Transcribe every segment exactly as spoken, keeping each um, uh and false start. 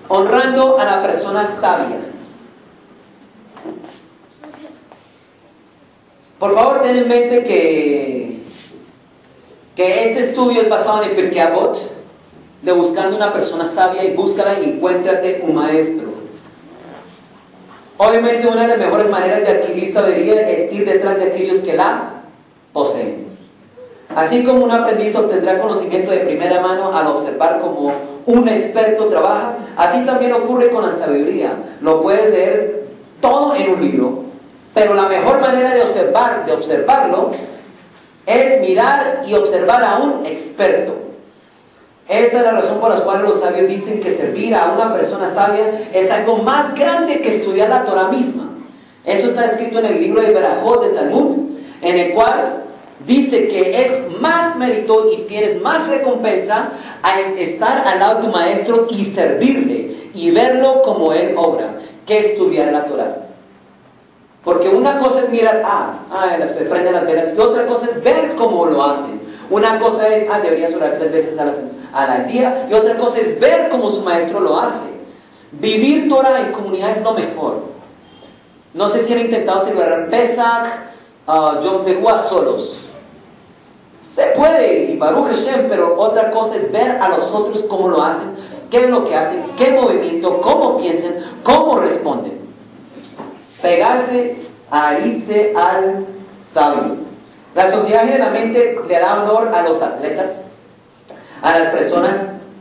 honrando a la persona sabia. Por favor, ten en mente que, que este estudio es basado en el Pirkei Avot, de buscando una persona sabia, y búscala y encuéntrate un maestro. Obviamente una de las mejores maneras de adquirir sabiduría es ir detrás de aquellos que la poseen. Así como un aprendiz obtendrá conocimiento de primera mano al observar cómo un experto trabaja, así también ocurre con la sabiduría. Lo puedes leer todo en un libro, pero la mejor manera de observar, de observarlo es mirar y observar a un experto. Esa es la razón por la cual los sabios dicen que servir a una persona sabia es algo más grande que estudiar la Torah misma. Eso está escrito en el libro de Berajot de Talmud, en el cual dice que es más mérito y tienes más recompensa al estar al lado de tu maestro y servirle y verlo como él obra, que estudiar la Torah. Porque una cosa es mirar, ah, ah se prenden las velas, y otra cosa es ver cómo lo hacen. Una cosa es, ah, deberías orar tres veces a la, a la día, y otra cosa es ver cómo su maestro lo hace. Vivir Torah en comunidad es lo mejor. No sé si han intentado celebrar Pesach, uh, Yom Teruah solos. Se puede, y Baruch Hashem, pero otra cosa es ver a los otros cómo lo hacen, qué es lo que hacen, qué movimiento, cómo piensan, cómo responden. Pegarse, adherirse al sabio. La sociedad generalmente le da honor a los atletas, a las personas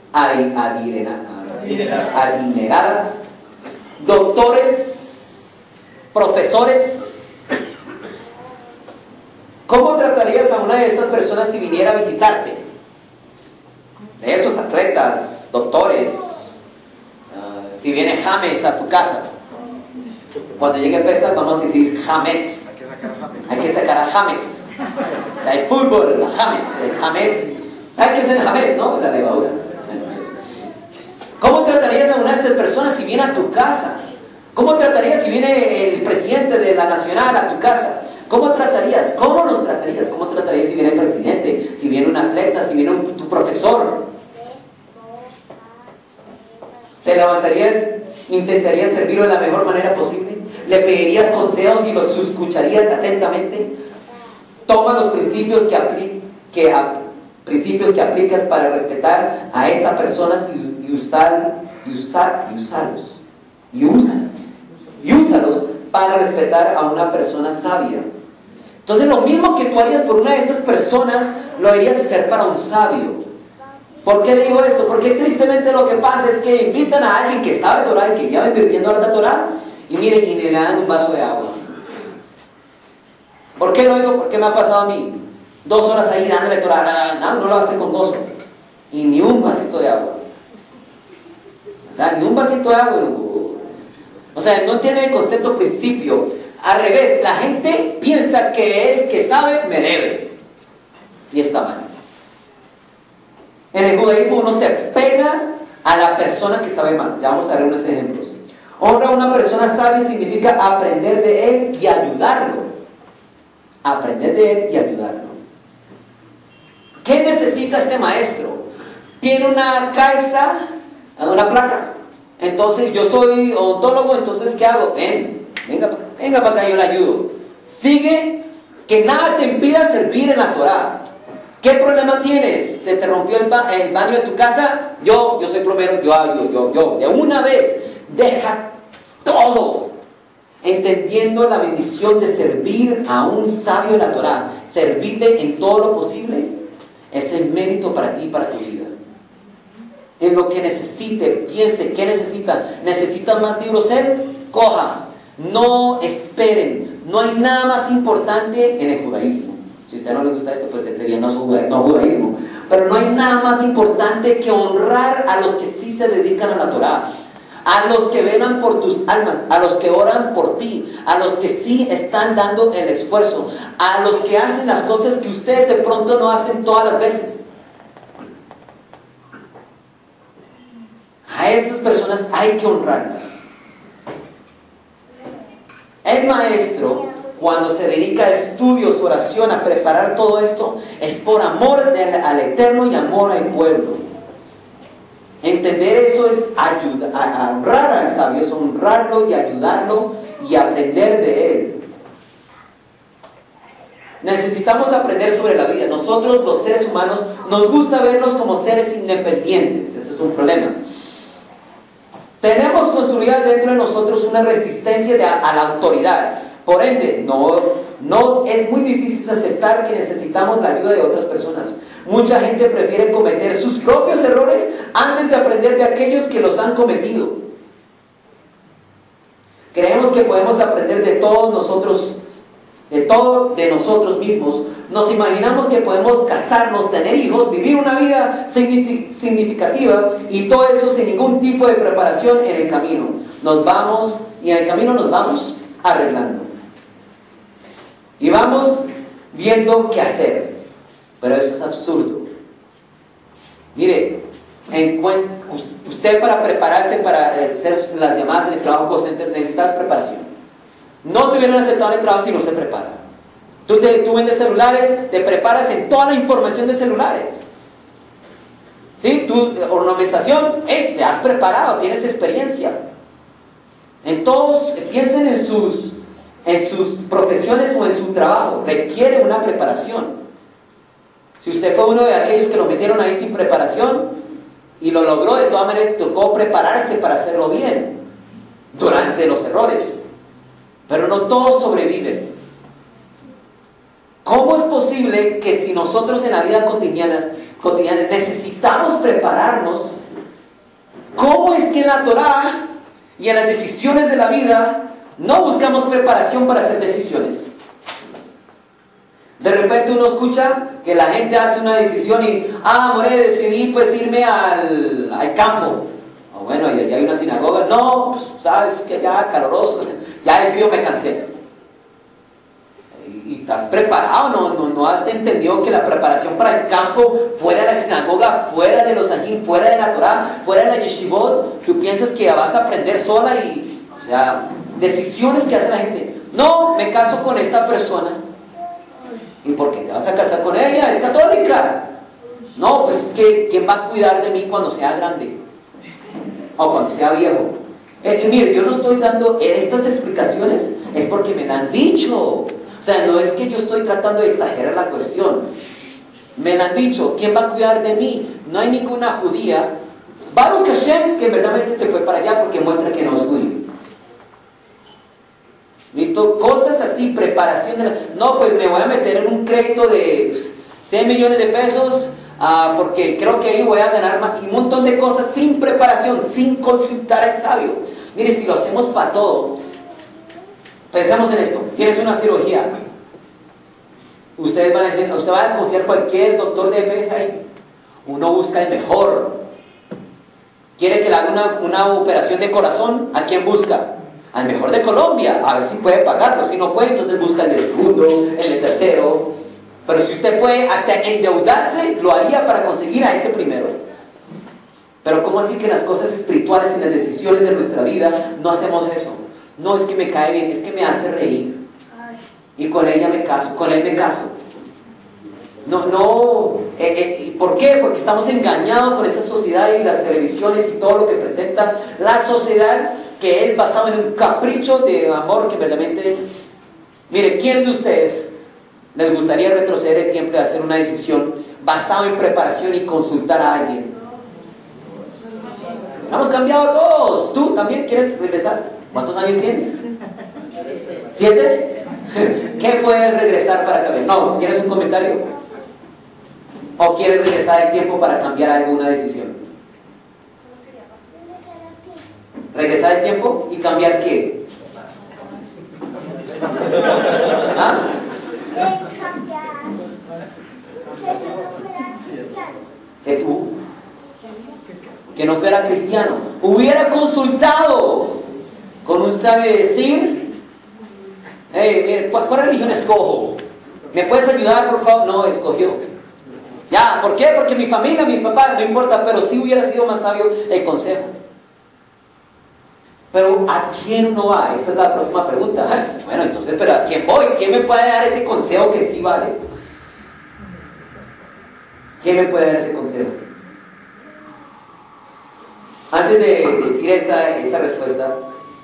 adineradas, doctores, profesores. ¿Cómo tratarías a una de estas personas si viniera a visitarte? De esos atletas, doctores, uh, si viene James a tu casa. Cuando llegue Pesach vamos a decir Hametz. Hay que sacar a Hametz. Hay que sacar a Hametz. Hay fútbol, la Hametz. Hametz. ¿Sabes qué es el Hametz, no? La levadura. ¿Cómo tratarías a una de estas personas si viene a tu casa? ¿Cómo tratarías si viene el presidente de la nacional a tu casa? ¿Cómo tratarías? ¿Cómo los tratarías? ¿Cómo tratarías si viene el presidente? Si viene un atleta, si viene un, tu profesor. ¿Te levantarías? ¿Intentarías servirlo de la mejor manera posible? ¿Le pedirías consejos y los escucharías atentamente? Toma los principios que, apli que, a principios que aplicas para respetar a estas personas y, y, usar, y, usar, y usarlos. Y, usa, y úsalos para respetar a una persona sabia. Entonces lo mismo que tú harías por una de estas personas, lo harías hacer para un sabio. ¿Por qué digo esto? Porque tristemente lo que pasa es que invitan a alguien que sabe Torah y que lleva invirtiendo harta Torah, y miren, y le dan un vaso de agua. ¿Por qué lo digo? Porque me ha pasado a mí. Dos horas ahí dándole Torah, no, no lo hace con gozo. Y ni un vasito de agua. ¿Verdad? Ni un vasito de agua. O sea, no tiene el concepto principio. Al revés, la gente piensa que el que sabe me debe. Y está mal. En el judaísmo uno se pega a la persona que sabe más. Ya vamos a ver unos ejemplos. Honra a una persona sabia significa aprender de él y ayudarlo. Aprender de él y ayudarlo. ¿Qué necesita este maestro? Tiene una calza, una placa. Entonces yo soy odontólogo, entonces ¿qué hago? Ven, venga, venga para acá, yo le ayudo. Sigue, que nada te impida servir en la Torah. ¿Qué problema tienes? ¿Se te rompió el, ba el baño de tu casa? Yo, yo soy plomero, yo, yo, yo, yo. De una vez, deja todo, entendiendo la bendición de servir a un sabio de la Torah. Servirle en todo lo posible es el mérito para ti y para tu vida. En lo que necesite, piense, ¿qué necesita? ¿Necesita más libros él? Coja. No esperen. No hay nada más importante en el judaísmo. Si a usted no le gusta esto, pues sería no, no judaísmo. Pero no hay nada más importante que honrar a los que sí se dedican a la Torah, a los que velan por tus almas, a los que oran por ti, a los que sí están dando el esfuerzo, a los que hacen las cosas que ustedes de pronto no hacen todas las veces. A esas personas hay que honrarlas. El maestro, cuando se dedica a estudios, oración, a preparar todo esto, es por amor del, al Eterno y amor al pueblo. Entender eso es ayudar, a, a honrar al sabio, es honrarlo y ayudarlo y aprender de él. Necesitamos aprender sobre la vida. Nosotros, los seres humanos, nos gusta vernos como seres independientes. Ese es un problema. Tenemos construida dentro de nosotros una resistencia de, a la autoridad. Por ende, no, no, es muy difícil aceptar que necesitamos la ayuda de otras personas. Mucha gente prefiere cometer sus propios errores antes de aprender de aquellos que los han cometido. Creemos que podemos aprender de todos nosotros, de todo de nosotros mismos. Nos imaginamos que podemos casarnos, tener hijos, vivir una vida significativa y todo eso sin ningún tipo de preparación en el camino. Nos vamos, y en el camino nos vamos arreglando. Y vamos viendo qué hacer. Pero eso es absurdo. Mire, usted para prepararse para hacer las llamadas en el trabajo call center necesitas preparación. No te hubieran aceptado en el trabajo si no se prepara. Tú, te, tú vendes celulares, te preparas en toda la información de celulares. ¿Sí? Tu ornamentación, hey, te has preparado, tienes experiencia. En todos, piensen en sus, en sus profesiones o en su trabajo. Requiere una preparación. Si usted fue uno de aquellos que lo metieron ahí sin preparación y lo logró, de todas maneras tocó prepararse para hacerlo bien durante los errores. Pero no todos sobreviven. ¿Cómo es posible que si nosotros en la vida cotidiana, cotidiana necesitamos prepararnos, cómo es que en la Torá y en las decisiones de la vida no buscamos preparación para hacer decisiones? De repente uno escucha que la gente hace una decisión y, ah, more, decidí pues irme al, al campo. O bueno, ya, ya hay una sinagoga. No, pues sabes que ya caloroso, ya de frío me cansé. Y, y estás preparado, no, no, no has entendido que la preparación para el campo, fuera de la sinagoga, fuera de los ajín, fuera de la Torá, fuera de la yeshivot, tú piensas que vas a aprender sola y, o sea, decisiones que hace la gente. No, me caso con esta persona. ¿Y por qué te vas a casar con ella? Es católica. No, pues es que ¿quién va a cuidar de mí cuando sea grande? O cuando sea viejo. Eh, eh, mire, yo no estoy dando estas explicaciones, es porque me la han dicho. O sea, no es que yo estoy tratando de exagerar la cuestión. Me la han dicho, ¿quién va a cuidar de mí? No hay ninguna judía, Baruch Hashem, que verdaderamente se fue para allá porque muestra que no es judío. ¿Listo? Cosas así, preparación de la... No, pues me voy a meter en un crédito de seis millones de pesos uh, porque creo que ahí voy a ganar más. Y un montón de cosas sin preparación, sin consultar al sabio. Mire, si lo hacemos para todo, pensemos en esto. Tienes una cirugía. Ustedes van a decir, usted va a confiar cualquier doctor de E P S ahí. Uno busca el mejor. ¿Quiere que le haga una, una operación de corazón? ¿A quién busca? Al mejor de Colombia, a ver si puede pagarlo. Si no puede, entonces busca el del segundo, el del tercero. Pero si usted puede hasta endeudarse, lo haría para conseguir a ese primero. Pero ¿cómo así que en las cosas espirituales, en las decisiones de nuestra vida, no hacemos eso? No, es que me cae bien, es que me hace reír. Y con ella me caso, con él me caso. No, no, eh, eh, ¿por qué? Porque estamos engañados con esa sociedad y las televisiones y todo lo que presenta la sociedad, que es basado en un capricho de amor que verdaderamente... Mire, ¿quién de ustedes les gustaría retroceder el tiempo de hacer una decisión basada en preparación y consultar a alguien? Hemos cambiado todos. ¿Tú también quieres regresar? ¿Cuántos años tienes? ¿Siete? ¿Qué puedes regresar para cambiar? No, ¿tienes un comentario? ¿O quieres regresar el tiempo para cambiar alguna decisión? ¿Regresar el tiempo y cambiar qué? ¿Ah? Que tú, que no fuera cristiano, hubiera consultado con un sabio y decir, hey, mire, ¿cuál, ¿cuál religión escojo? ¿Me puedes ayudar, por favor? No, escogió. Ya, ¿por qué? Porque mi familia, mi papá, no importa, pero sí hubiera sido más sabio el consejo. Pero ¿a quién uno va? Esa es la próxima pregunta. Bueno, entonces, ¿pero a quién voy? ¿Quién me puede dar ese consejo que sí vale? ¿Quién me puede dar ese consejo? antes de decir esa, esa respuesta,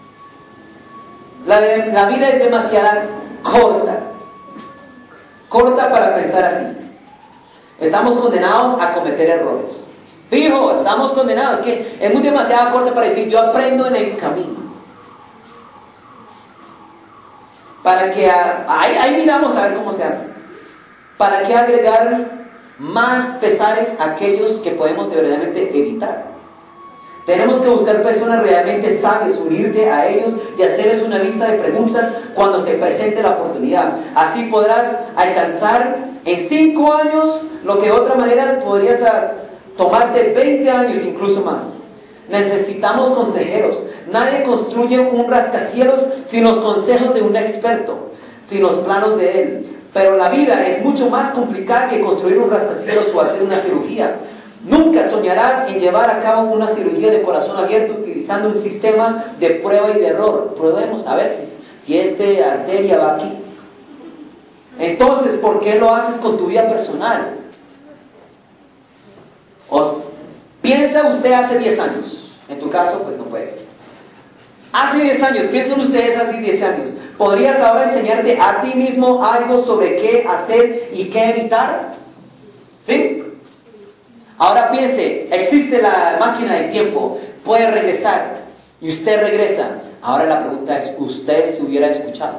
la, de, la vida es demasiado corta, corta para pensar así. Estamos condenados a cometer errores. Fijo, estamos condenados, es que es muy demasiado corta para decir, yo aprendo en el camino. Para que, a, ahí, ahí miramos a ver cómo se hace. ¿Para qué agregar más pesares a aquellos que podemos de verdaderamente evitar? Tenemos que buscar personas realmente sabias, unirte a ellos y hacerles una lista de preguntas cuando se presente la oportunidad. Así podrás alcanzar en cinco años lo que de otra manera podrías tomarte veinte años, incluso más. Necesitamos consejeros. Nadie construye un rascacielos sin los consejos de un experto, sin los planos de él. Pero la vida es mucho más complicada que construir un rascacielos o hacer una cirugía. Nunca soñarás en llevar a cabo una cirugía de corazón abierto utilizando un sistema de prueba y de error. Probemos a ver si, si esta arteria va aquí. Entonces, ¿por qué lo haces con tu vida personal? Os, piensa usted hace diez años. En tu caso, pues no puedes. Hace diez años, piensen ustedes hace diez años. ¿Podrías ahora enseñarte a ti mismo algo sobre qué hacer y qué evitar? ¿Sí? Ahora piense, existe la máquina del tiempo, puede regresar y usted regresa. Ahora la pregunta es, ¿usted se hubiera escuchado?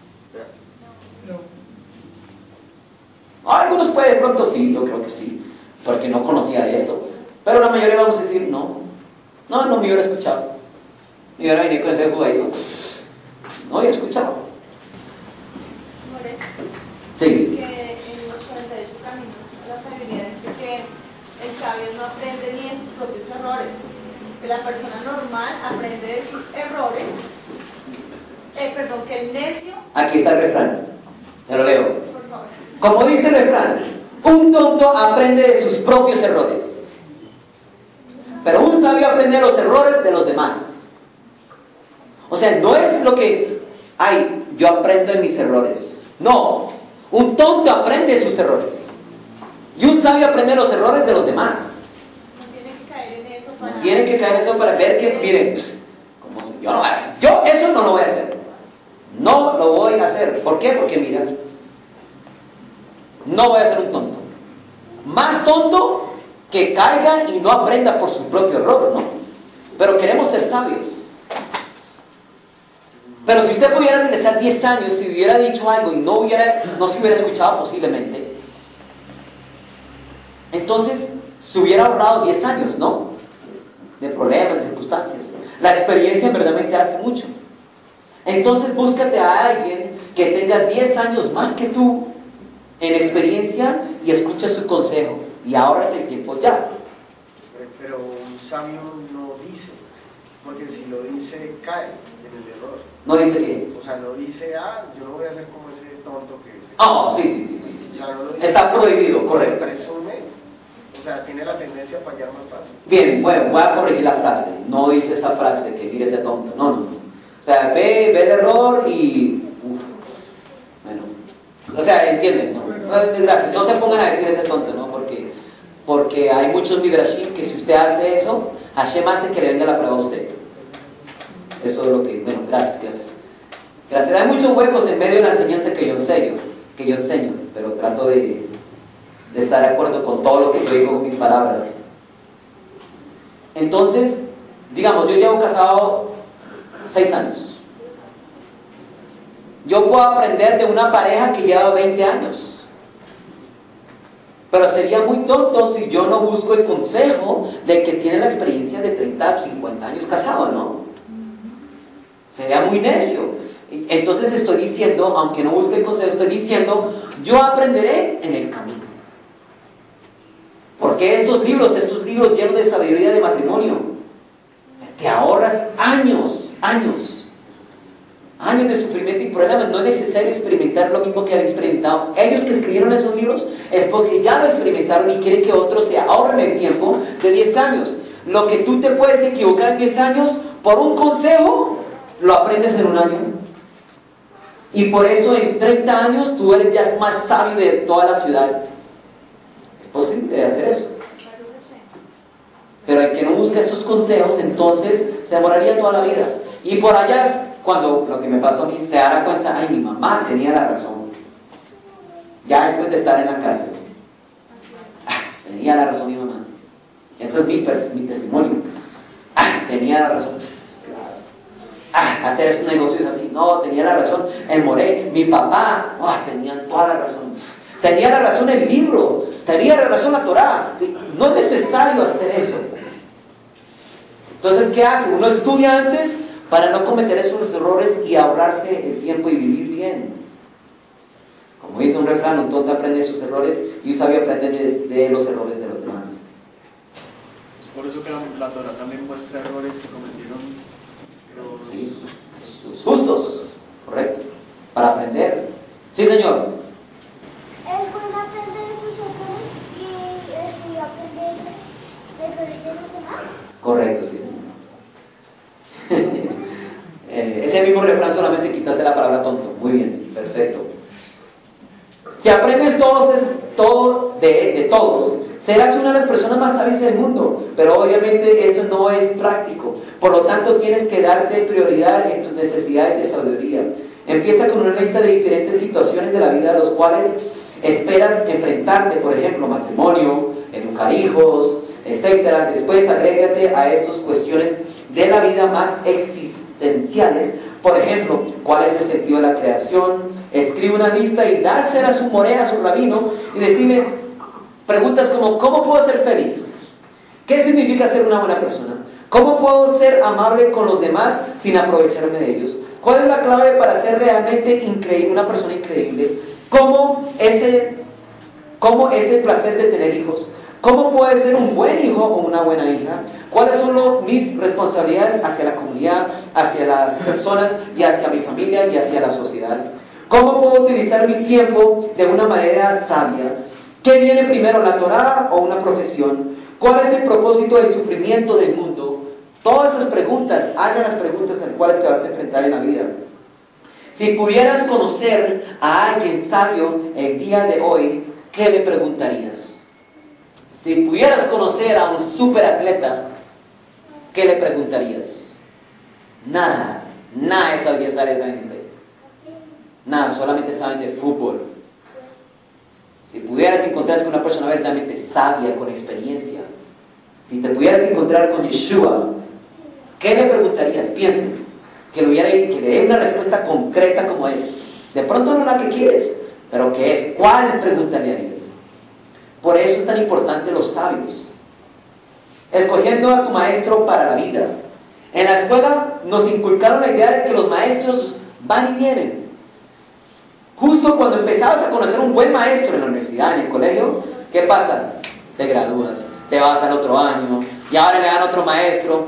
No. Algunos pueden, de pronto sí, yo creo que sí, porque no conocía de esto. Pero la mayoría vamos a decir, no, no, no me hubiera escuchado. Me hubiera venido con ese judaísmo. No hubiera escuchado. Sí. Que en los cuarenta y ocho caminos la sabiduría dice que el sabio no aprende ni de sus propios errores, que la persona normal aprende de sus errores, eh, perdón, que el necio... Aquí está el refrán, te lo leo. Por favor. Como dice el refrán, un tonto aprende de sus propios errores, pero un sabio aprende de los errores de los demás. O sea, no es lo que, ay, yo aprendo de mis errores. No, un tonto aprende de sus errores. Y un sabio aprende los errores de los demás. No tiene que caer en eso para... No tiene que caer en eso para ver que, miren, pues, ¿cómo se? Yo, no voy a hacer. Yo eso no lo voy a hacer. No lo voy a hacer. ¿Por qué? Porque mira, no voy a ser un tonto. Más tonto que caiga y no aprenda por su propio error, ¿no? Pero queremos ser sabios. Pero si usted pudiera regresar diez años, si hubiera dicho algo y no, hubiera, no se hubiera escuchado posiblemente, entonces se hubiera ahorrado diez años, ¿no? De problemas, de circunstancias. La experiencia verdaderamente hace mucho. Entonces búscate a alguien que tenga diez años más que tú en experiencia y escucha su consejo. Y ahora el tiempo ya. Pero un sabio no dice, porque si lo dice cae en el error. No dice que... O sea, no dice, ah, yo no voy a ser como ese tonto que dice. Oh, sí, sí, sí, sí, sí. O sea, no lo dice. Está prohibido, correcto. Se presume, o sea, tiene la tendencia a fallar más fácil. Bien, bueno, voy a corregir la frase. No dice esa frase que mire ese tonto. No, no, no. O sea, ve, ve el error y... Uf, bueno. O sea, entienden, ¿no? No, gracias. No se pongan a decir ese tonto, ¿no? Porque, porque hay muchos midrashim que si usted hace eso, Hashem hace que le venga la prueba a usted. Eso es lo que... Bueno, gracias, gracias. Gracias. Hay muchos huecos en medio de la enseñanza que yo enseño, que yo enseño, pero trato de, de estar de acuerdo con todo lo que yo digo con mis palabras. Entonces, digamos, yo llevo casado seis años. Yo puedo aprender de una pareja que lleva veinte años. Pero sería muy tonto si yo no busco el consejo del que tiene la experiencia de treinta o cincuenta años casado, ¿no? Sería muy necio. Entonces estoy diciendo, aunque no busque el consejo, estoy diciendo, yo aprenderé en el camino. Porque estos libros, estos libros llenos de sabiduría de matrimonio, te ahorras años, años. Años de sufrimiento y problemas. No es necesario experimentar lo mismo que han experimentado. Ellos que escribieron esos libros es porque ya lo experimentaron y quieren que otros se ahorren el tiempo de diez años. Lo que tú te puedes equivocar en diez años, por un consejo, lo aprendes en un año. Y por eso en treinta años tú eres ya más sabio de toda la ciudad. Es posible hacer eso. Pero el que no busca esos consejos, entonces se demoraría toda la vida. Y por allá, cuando lo que me pasó a mí, se dará cuenta, ay, mi mamá tenía la razón. Ya después de estar en la cárcel. Ah, tenía la razón mi mamá. Eso es mi, mi testimonio. Ah, tenía la razón. Ah, hacer esos negocios así. No, tenía la razón el Moré. Mi papá, oh, tenían toda la razón. Tenía la razón el libro. Tenía la razón la Torá. No es necesario hacer eso. Entonces, ¿qué hace? Uno estudia antes para no cometer esos errores y ahorrarse el tiempo y vivir bien. Como dice un refrán, un tonto aprende de sus errores y un sabio aprende de, de los errores de los demás. Por eso que la, la Torá también muestra errores que cometieron los... Sí, sus justos, correcto, para aprender. Sí, señor. Es bueno aprender de sus errores y, eh, y aprender de los errores de los demás. Correcto, sí, señor. eh, ese mismo refrán, solamente quitaste la palabra tonto. Muy bien, perfecto. Si aprendes todos, todo de, de todos, serás una de las personas más sabias del mundo, pero obviamente eso no es práctico. Por lo tanto, tienes que darte prioridad en tus necesidades de sabiduría. Empieza con una lista de diferentes situaciones de la vida a las cuales esperas enfrentarte, por ejemplo, matrimonio, educar hijos, etcétera. Después agrégate a estas cuestiones de la vida más existenciales. Por ejemplo, ¿cuál es el sentido de la creación? Escribe una lista y dársela a su moré, a su rabino, y decirle preguntas como: ¿cómo puedo ser feliz? ¿Qué significa ser una buena persona? ¿Cómo puedo ser amable con los demás sin aprovecharme de ellos? ¿Cuál es la clave para ser realmente increíble, una persona increíble? ¿Cómo es el, cómo es el placer de tener hijos? ¿Cómo puedo ser un buen hijo o una buena hija? ¿Cuáles son lo, mis responsabilidades hacia la comunidad, hacia las personas y hacia mi familia y hacia la sociedad? ¿Cómo puedo utilizar mi tiempo de una manera sabia? ¿Qué viene primero, la Torá o una profesión? ¿Cuál es el propósito del sufrimiento del mundo? Todas esas preguntas, hagan las preguntas en las cuales te vas a enfrentar en la vida. Si pudieras conocer a alguien sabio el día de hoy, ¿qué le preguntarías? Si pudieras conocer a un superatleta, ¿qué le preguntarías? Nada, nada de sabría saber esa gente. Nada, solamente saben de fútbol. Si pudieras encontrarte con una persona verdaderamente sabia, con experiencia, si te pudieras encontrar con Yeshua, ¿qué le preguntarías? Piensen, que le, hubiera, que le dé una respuesta concreta como es. De pronto no la que quieres, pero ¿qué es? ¿Cuál preguntarías? Por eso es tan importante los sabios. Escogiendo a tu maestro para la vida. En la escuela nos inculcaron la idea de que los maestros van y vienen. Justo cuando empezabas a conocer un buen maestro en la universidad, en el colegio, ¿qué pasa? Te gradúas, te vas al otro año, y ahora le dan otro maestro,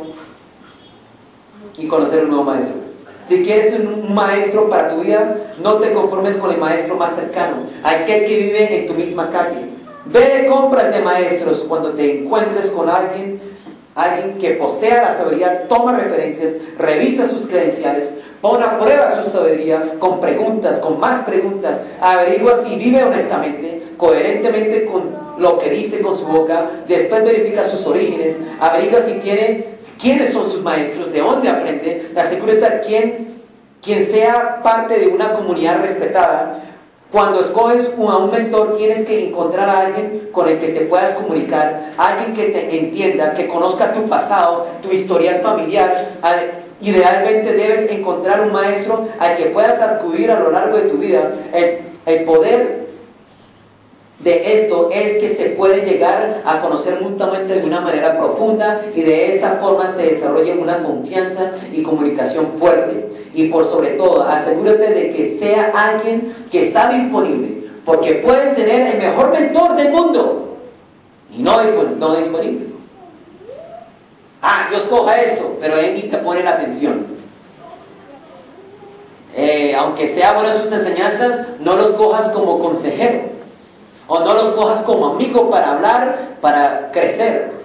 y conocer un nuevo maestro. Si quieres un maestro para tu vida, no te conformes con el maestro más cercano, aquel que vive en tu misma calle. Ve de compras de maestros. Cuando te encuentres con alguien, alguien que posea la sabiduría, toma referencias, revisa sus credenciales, pon a prueba su sabiduría con preguntas, con más preguntas, averigua si vive honestamente, coherentemente con lo que dice con su boca, después verifica sus orígenes, averigua si tiene, quiénes son sus maestros, de dónde aprende, asegúrate quién, quien sea parte de una comunidad respetada. Cuando escoges a un mentor, tienes que encontrar a alguien con el que te puedas comunicar, alguien que te entienda, que conozca tu pasado, tu historial familiar. Idealmente debes encontrar un maestro al que puedas acudir a lo largo de tu vida. El, el poder de esto es que se puede llegar a conocer mutuamente de una manera profunda y de esa forma se desarrolla una confianza y comunicación fuerte. Y por sobre todo, asegúrate de que sea alguien que está disponible, porque puedes tener el mejor mentor del mundo y no, no disponible. Ah, yo escoja esto, pero él ni te pone la atención. Eh, aunque sea buenas sus enseñanzas, no los cojas como consejero. O no los cojas como amigo para hablar, para crecer.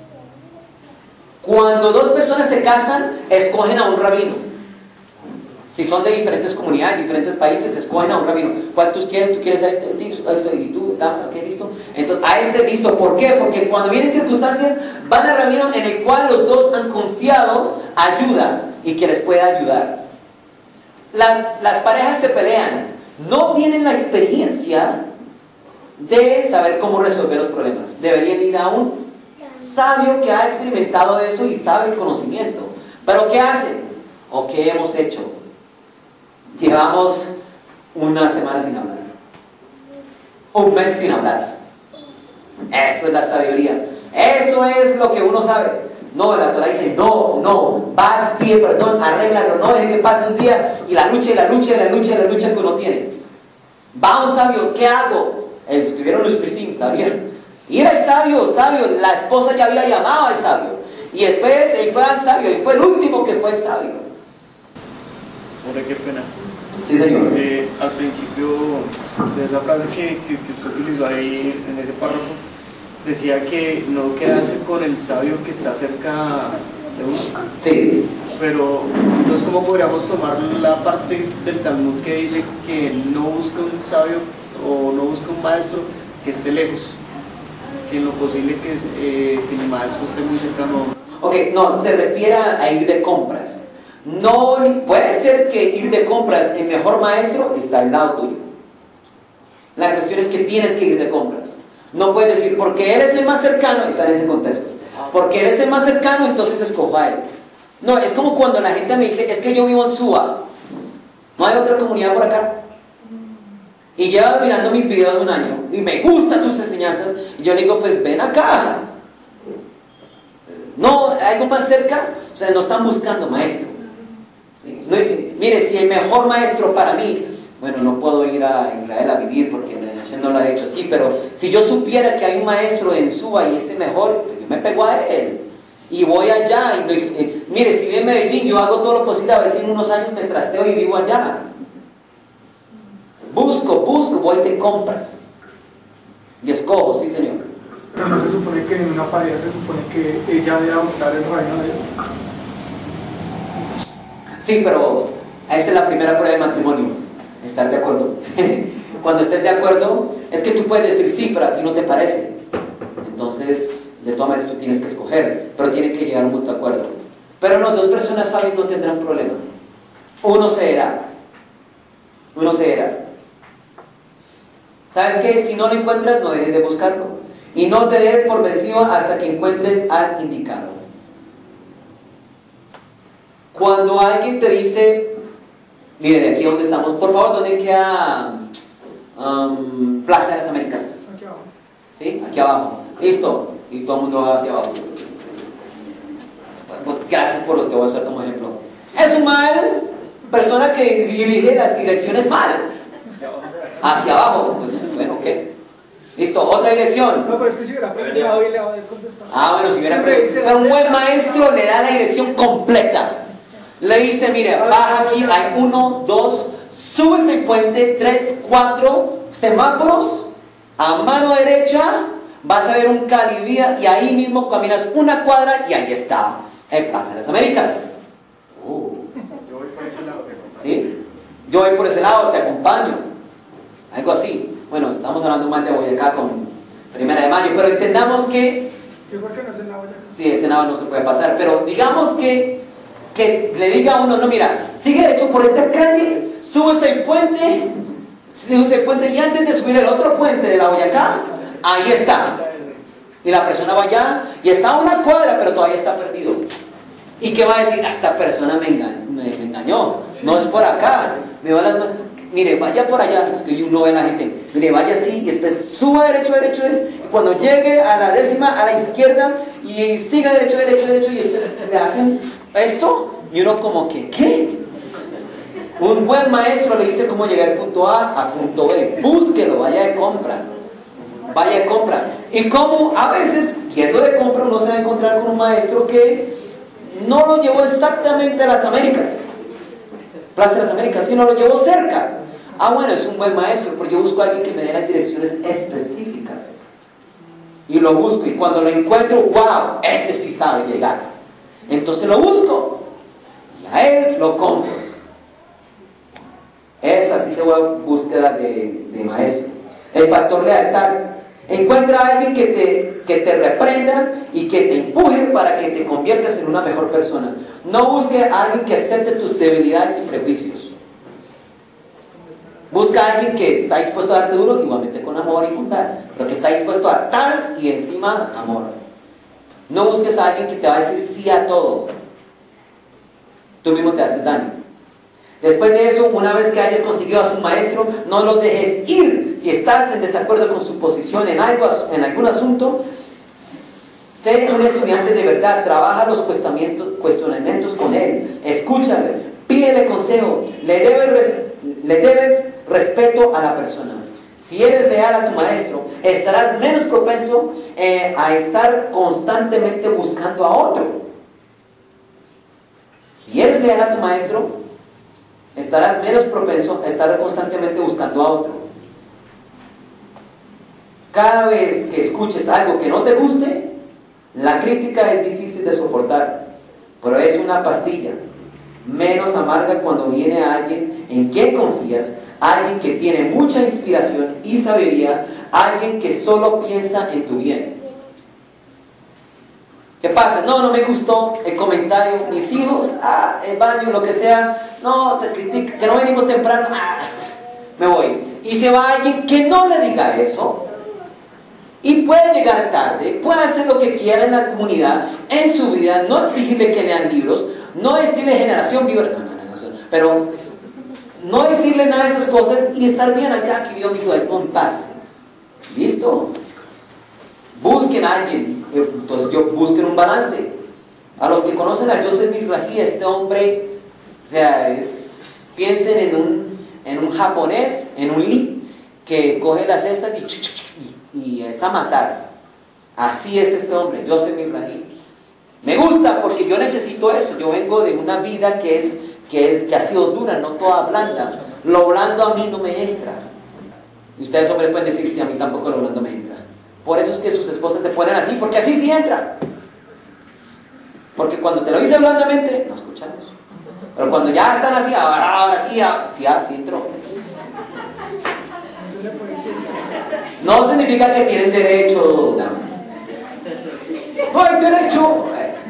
Cuando dos personas se casan, escogen a un rabino. Si son de diferentes comunidades, diferentes países, escogen a un rabino. ¿Cuál tú quieres? ¿Tú quieres a este? A este y tú, ah, ¿qué listo? Entonces, a este listo. ¿Por qué? Porque cuando vienen circunstancias, van al rabino en el cual los dos han confiado ayuda y que les pueda ayudar. La, las parejas se pelean, no tienen la experiencia de saber cómo resolver los problemas. Deberían ir a un sabio que ha experimentado eso y sabe el conocimiento. ¿Pero qué hacen? ¿O qué hemos hecho? Llevamos una semana sin hablar, un mes sin hablar. Eso es la sabiduría. Eso es lo que uno sabe. No, la Torah dice, no, no, va, pide perdón, arréglalo, no deje que pase un día y la lucha y la lucha y la lucha y la lucha que uno tiene. Va un sabio, ¿qué hago? El que escribieron los Pisim, ¿sabían? Ir al sabio, sabio, la esposa ya había llamado al sabio. Y después él fue al sabio, y fue el último que fue el sabio. Hombre, qué pena. Sí, señor. Eh, al principio de esa frase que, que, que usted utilizó ahí en ese párrafo, decía que no quedarse con el sabio que está cerca de uno. Sí. Pero, entonces, ¿cómo podríamos tomar la parte del Talmud que dice que no busca un sabio o no busca un maestro que esté lejos? Que en lo posible que, eh, que el maestro esté muy cercano. Ok, no, se refiere a ir de compras. No, puede ser que ir de compras, el mejor maestro está al lado tuyo. La cuestión es que tienes que ir de compras. No puedes decir, porque él es el más cercano, está en ese contexto. Porque él es el más cercano, entonces escojo a él. No, es como cuando la gente me dice, es que yo vivo en Suba. No hay otra comunidad por acá. Y lleva mirando mis videos un año y me gustan tus enseñanzas. Y yo le digo, pues ven acá. No, algo más cerca. O sea, no están buscando maestro. ¿Sí? No, mire, si el mejor maestro para mí, bueno, no puedo ir a Israel a vivir porque Hashem no lo ha hecho así, pero si yo supiera que hay un maestro en Suba y ese mejor, pues yo me pego a él. Y voy allá. Y, eh, mire, si vive en Medellín, yo hago todo lo posible a ver si en unos años me trasteo y vivo allá. Busco, busco, voy de compras. Y escojo, sí, señor. Pero no se supone que en una pareja se supone que ella debe adoptar el reino de él. Sí, pero esa es la primera prueba de matrimonio. Estar de acuerdo. Cuando estés de acuerdo, es que tú puedes decir sí, pero a ti no te parece. Entonces, de todas maneras tú tienes que escoger, pero tiene que llegar a un mutuo acuerdo. Pero no, dos personas sabias no tendrán problema. Uno se irá. Uno se irá. ¿Sabes qué? Si no lo encuentras, no dejes de buscarlo. Y no te des por vencido hasta que encuentres al indicado. Cuando alguien te dice, mire, aquí donde estamos, por favor, ¿dónde queda um, Plaza de las Américas? Aquí abajo. ¿Sí? Aquí abajo. Listo. Y todo el mundo va hacia abajo. Gracias por los que voy a usar como ejemplo. Es un mal persona que dirige las direcciones mal. Hacia abajo, pues bueno, ¿qué? Listo, otra dirección. No, pero es que si hubiera preguntado y le va a contestar. Ah, bueno, si hubiera preguntado. Un buen maestro le da la dirección completa. Le dice, mire, baja aquí, hay uno, dos, sube ese puente, tres, cuatro semáforos, a mano derecha, vas a ver un calibría y ahí mismo caminas una cuadra y ahí está el Plaza de las Américas. Uh. Yo voy por ese lado, te acompaño. ¿Sí? Yo voy por ese lado, te acompaño. Algo así. Bueno, estamos hablando más de Boyacá con Primera de Mayo, pero entendamos que... Sí, porque no es en la olla. Sí, ese nada no se puede pasar, pero digamos que, que le diga a uno, no, mira, sigue derecho por esta calle, subes el puente, subes el puente y antes de subir el otro puente de la Boyacá, ahí está. Y la persona va allá y está a una cuadra, pero todavía está perdido. ¿Y qué va a decir? Esta persona me engañó, me, me engañó. No es por acá. Me va las manos. Mire, vaya por allá, es que uno ve a la gente, mire, vaya así, y después suba derecho, derecho, derecho, y cuando llegue a la décima, a la izquierda, y siga derecho, derecho, derecho, y le hacen esto, y uno como que, ¿qué? Un buen maestro le dice cómo llegar del punto A a punto B, búsquelo, vaya de compra, vaya de compra, y como a veces, yendo de compra, uno se va a encontrar con un maestro que no lo llevó exactamente a las Américas, Plaza de las Américas, sino lo llevó cerca. Ah, bueno, es un buen maestro, pero yo busco a alguien que me dé las direcciones específicas. Y lo busco, y cuando lo encuentro, wow, este sí sabe llegar. Entonces lo busco, y a él lo compro. Eso así se llama búsqueda de, de maestro. El factor lealtad. Encuentra a alguien que te, que te reprenda y que te empuje para que te conviertas en una mejor persona. No busque a alguien que acepte tus debilidades y prejuicios. Busca a alguien que está dispuesto a darte duro, igualmente con amor y bondad, pero que está dispuesto a dar y encima amor. No busques a alguien que te va a decir sí a todo. Tú mismo te haces daño. Después de eso, una vez que hayas conseguido a su maestro, no lo dejes ir. Si estás en desacuerdo con su posición en algo, en algún asunto, sé un estudiante de verdad. Trabaja los cuestionamientos con él. Escúchale, pídele consejo. Le debes, le debes respeto a la persona. Si eres leal a tu maestro, estarás menos propenso eh, a estar constantemente buscando a otro. Si eres leal a tu maestro, estarás menos propenso a estar constantemente buscando a otro. Cada vez que escuches algo que no te guste, la crítica es difícil de soportar, pero es una pastilla menos amarga cuando viene alguien en quien confías, alguien que tiene mucha inspiración y sabiduría, alguien que solo piensa en tu bien. ¿Qué pasa? No, no me gustó el comentario. Mis hijos, ah, el baño, lo que sea, no, se critica, que no venimos temprano, ah, me voy. Y se va alguien que no le diga eso. Y puede llegar tarde, puede hacer lo que quiera en la comunidad, en su vida, no exigirle que lean libros, no decirle generación viva, no, no, no, no, pero no decirle nada de esas cosas y estar bien allá, que viva mi judaísmo en paz. ¿Listo? Busquen a alguien, entonces yo busquen un balance. A los que conocen a Joseph Mizrahi, este hombre, o sea, es, piensen en un, en un japonés, en un li, que coge las cestas y, y, y es a matar. Así es este hombre, Joseph Mizrahi. Me gusta porque yo necesito eso. Yo vengo de una vida que, es, que, es, que ha sido dura, no toda blanda. Lo blando a mí no me entra. Y ustedes, hombres, pueden decir, sí, a mí tampoco lo blando me entra. Por eso es que sus esposas se ponen así, porque así sí entra. Porque cuando te lo dicen blandamente, no escuchamos. Pero cuando ya están así, ahora, ahora sí, ahora, sí, ah, sí entró. No significa que tienen derecho, no. ¡No hay derecho!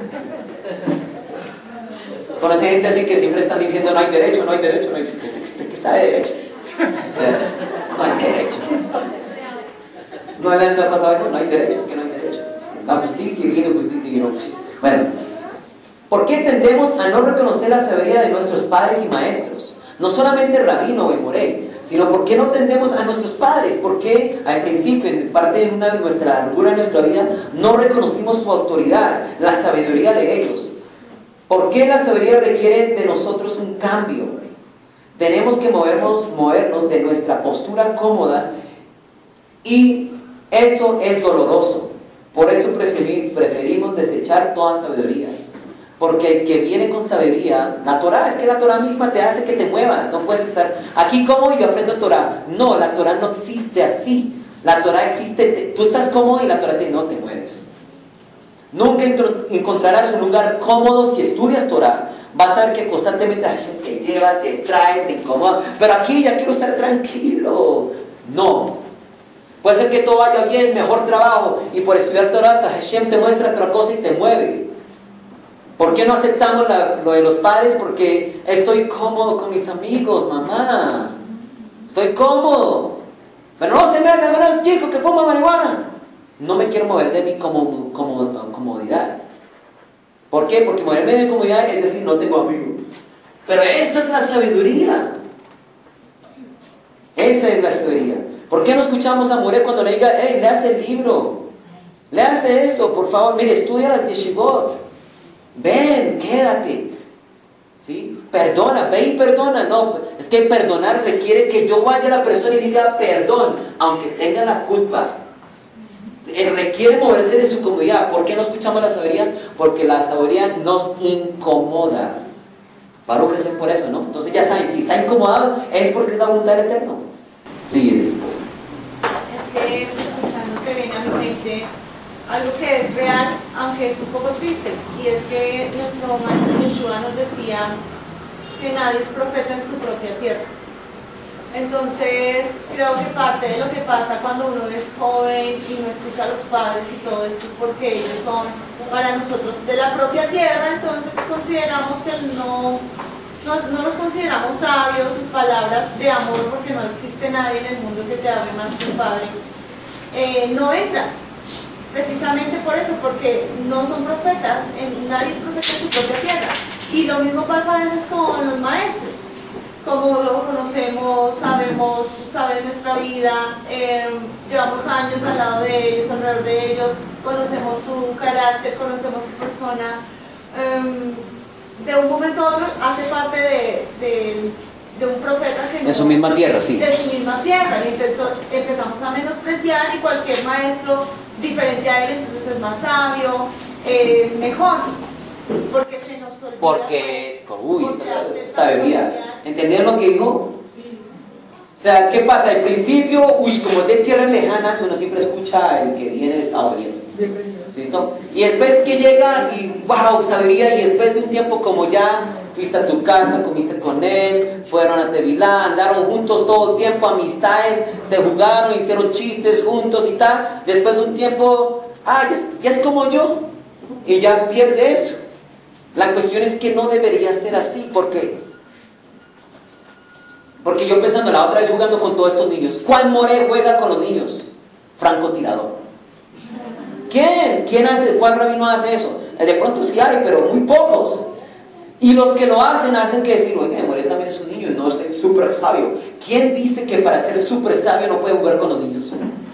Conoce gente así que siempre están diciendo no hay derecho, no hay derecho, no hay derecho. ¿Usted qué sabe de derecho? O sea, no hay derecho. ¿No le ha pasado eso? No hay derecho, es que no hay derecho. La justicia y viene justicia y viene justicia. Bueno, ¿por qué tendemos a no reconocer la sabiduría de nuestros padres y maestros? No solamente Rabino o Moré, sino ¿por qué no tendemos a nuestros padres? ¿Por qué al principio, en parte de una de nuestra largura de nuestra vida, no reconocimos su autoridad, la sabiduría de ellos? ¿Por qué la sabiduría requiere de nosotros un cambio? Tenemos que movernos, movernos de nuestra postura cómoda y eso es doloroso. Por eso preferimos desechar toda sabiduría. Porque el que viene con sabiduría, la Torah, es que la Torah misma te hace que te muevas. No puedes estar aquí cómodo y yo aprendo Torah. No, la Torah no existe así. La Torah existe, te, tú estás cómodo y la Torah te no te mueves. Nunca encontrarás un lugar cómodo si estudias Torah. Vas a ver que constantemente te lleva, te trae, te incomoda. Pero aquí ya quiero estar tranquilo. No. Puede ser que todo vaya bien, mejor trabajo, y por estudiar Torah, Hashem te muestra otra cosa y te mueve. ¿Por qué no aceptamos la, lo de los padres? Porque estoy cómodo con mis amigos, mamá. Estoy cómodo. Pero no se metan con esos chicos que fuman marihuana. No me quiero mover de mi como, como, comodidad. ¿Por qué? Porque moverme de mi comodidad es decir, no tengo amigos. Pero esa es la sabiduría. Esa es la sabiduría. ¿Por qué no escuchamos a Moré cuando le diga, hey, léase el libro? Léase esto, por favor. Mire, estudia las yeshivot. Ven, quédate. ¿Sí? Perdona, ve y perdona. No, es que perdonar requiere que yo vaya a la persona y diga perdón, aunque tenga la culpa. Él requiere moverse de su comodidad. ¿Por qué no escuchamos la sabiduría? Porque la sabiduría nos incomoda. Baruch Hashem por eso, ¿no? Entonces ya saben, si está incomodado es porque es la voluntad del Eterno. Sí, es pues. Es que escuchando que viene a mi mente algo que es real, aunque es un poco triste, y es que nuestro maestro Yeshua nos decía que nadie es profeta en su propia tierra. Entonces, creo que parte de lo que pasa cuando uno es joven y no escucha a los padres y todo esto es porque ellos son para nosotros de la propia tierra, entonces consideramos que no, no, no los consideramos sabios, sus palabras de amor, porque no existe nadie en el mundo que te hable más que un padre, eh, no entran. Precisamente por eso, porque no son profetas, en, nadie es profeta en su propia tierra. Y lo mismo pasa a veces con los maestros. Como lo conocemos, sabemos, saben nuestra vida, eh, llevamos años al lado de ellos, alrededor de ellos, conocemos tu carácter, conocemos tu persona. Eh, de un momento a otro hace parte de, de, de un profeta que... De su misma tierra, sí. De su misma tierra, y empezó, empezamos a menospreciar y cualquier maestro diferente a él entonces es más sabio, es mejor. Porque se nos olvida. Porque, uy, esa sabiduría. ¿Entendieron lo que dijo? O sea, ¿qué pasa? Al principio, uy, como es de tierras lejanas, uno siempre escucha el que viene de Estados Unidos. ¿Listo? Y después que llega y, wow, sabiduría, y después de un tiempo como ya fuiste a tu casa, comiste con él, fueron a Tevilá, andaron juntos todo el tiempo, amistades, se jugaron, hicieron chistes juntos y tal. Después de un tiempo, ah, ya es, ya es como yo, y ya pierde eso. La cuestión es que no debería ser así, porque porque yo pensando la otra vez jugando con todos estos niños, ¿cuál more juega con los niños? Francotirador. ¿Quién? ¿Quién hace? ¿Cuál rabino hace eso? De pronto sí hay, pero muy pocos. Y los que lo hacen, hacen que decir, oye, More también es un niño y no es súper sabio. ¿Quién dice que para ser súper sabio no puede jugar con los niños?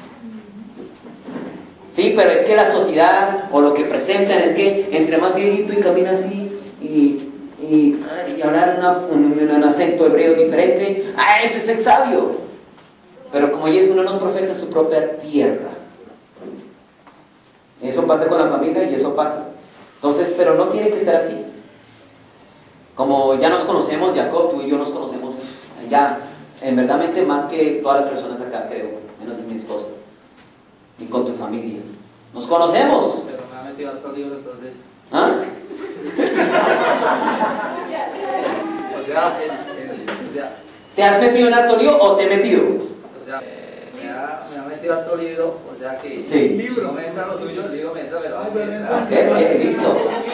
Sí, pero es que la sociedad o lo que presentan es que entre más viejito y camina así y, y, y hablar una, un, un acento hebreo diferente, ¡ah, ese es el sabio! Pero como ella es uno de los profetas, su propia tierra. Eso pasa con la familia y eso pasa. Entonces, pero no tiene que ser así. Como ya nos conocemos, Jacob, tú y yo nos conocemos ya, en verdadmente más que todas las personas acá, creo, menos de mi esposa. Y con tu familia. ¿Nos conocemos? Pero me ha metido harto libro, entonces. ¿Ah? O sea, el, el, o sea, ¿Te has metido en harto lío o te he metido? o sea eh, me, ha, me ha metido harto libro, o sea que Sí. si no me entra lo tuyo, el libro me entra, pero no me entra. Ok, ok, listo.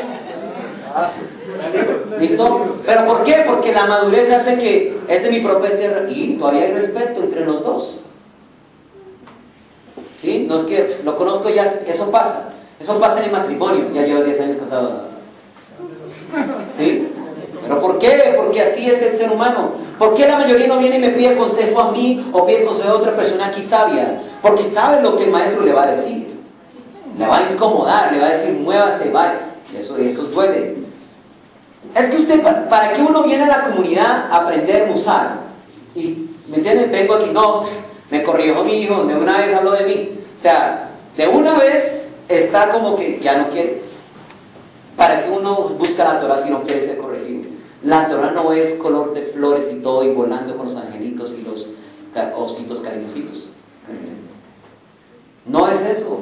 ¿Listo? ¿Pero por qué? Porque la madurez hace que es de mi propia tierra y todavía hay respeto entre los dos. ¿Sí? No es que lo conozco ya, eso pasa. Eso pasa en el matrimonio. Ya llevo diez años casado. ¿Sí? ¿Pero por qué? Porque así es el ser humano. ¿Por qué la mayoría no viene y me pide consejo a mí o pide consejo a otra persona aquí sabia? Porque sabe lo que el maestro le va a decir. Le va a incomodar, le va a decir, muévase, vaya. Eso, eso duele. Es que usted, ¿para qué uno viene a la comunidad a aprender musar? Y, ¿me entienden? Vengo aquí, no, me corrigió mi hijo, de una vez habló de mí. O sea, de una vez está como que ya no quiere. ¿Para qué uno busca la Torah si no quiere ser corregido? La Torah no es color de flores y todo, y volando con los angelitos y los ositos cariñositos. No es eso.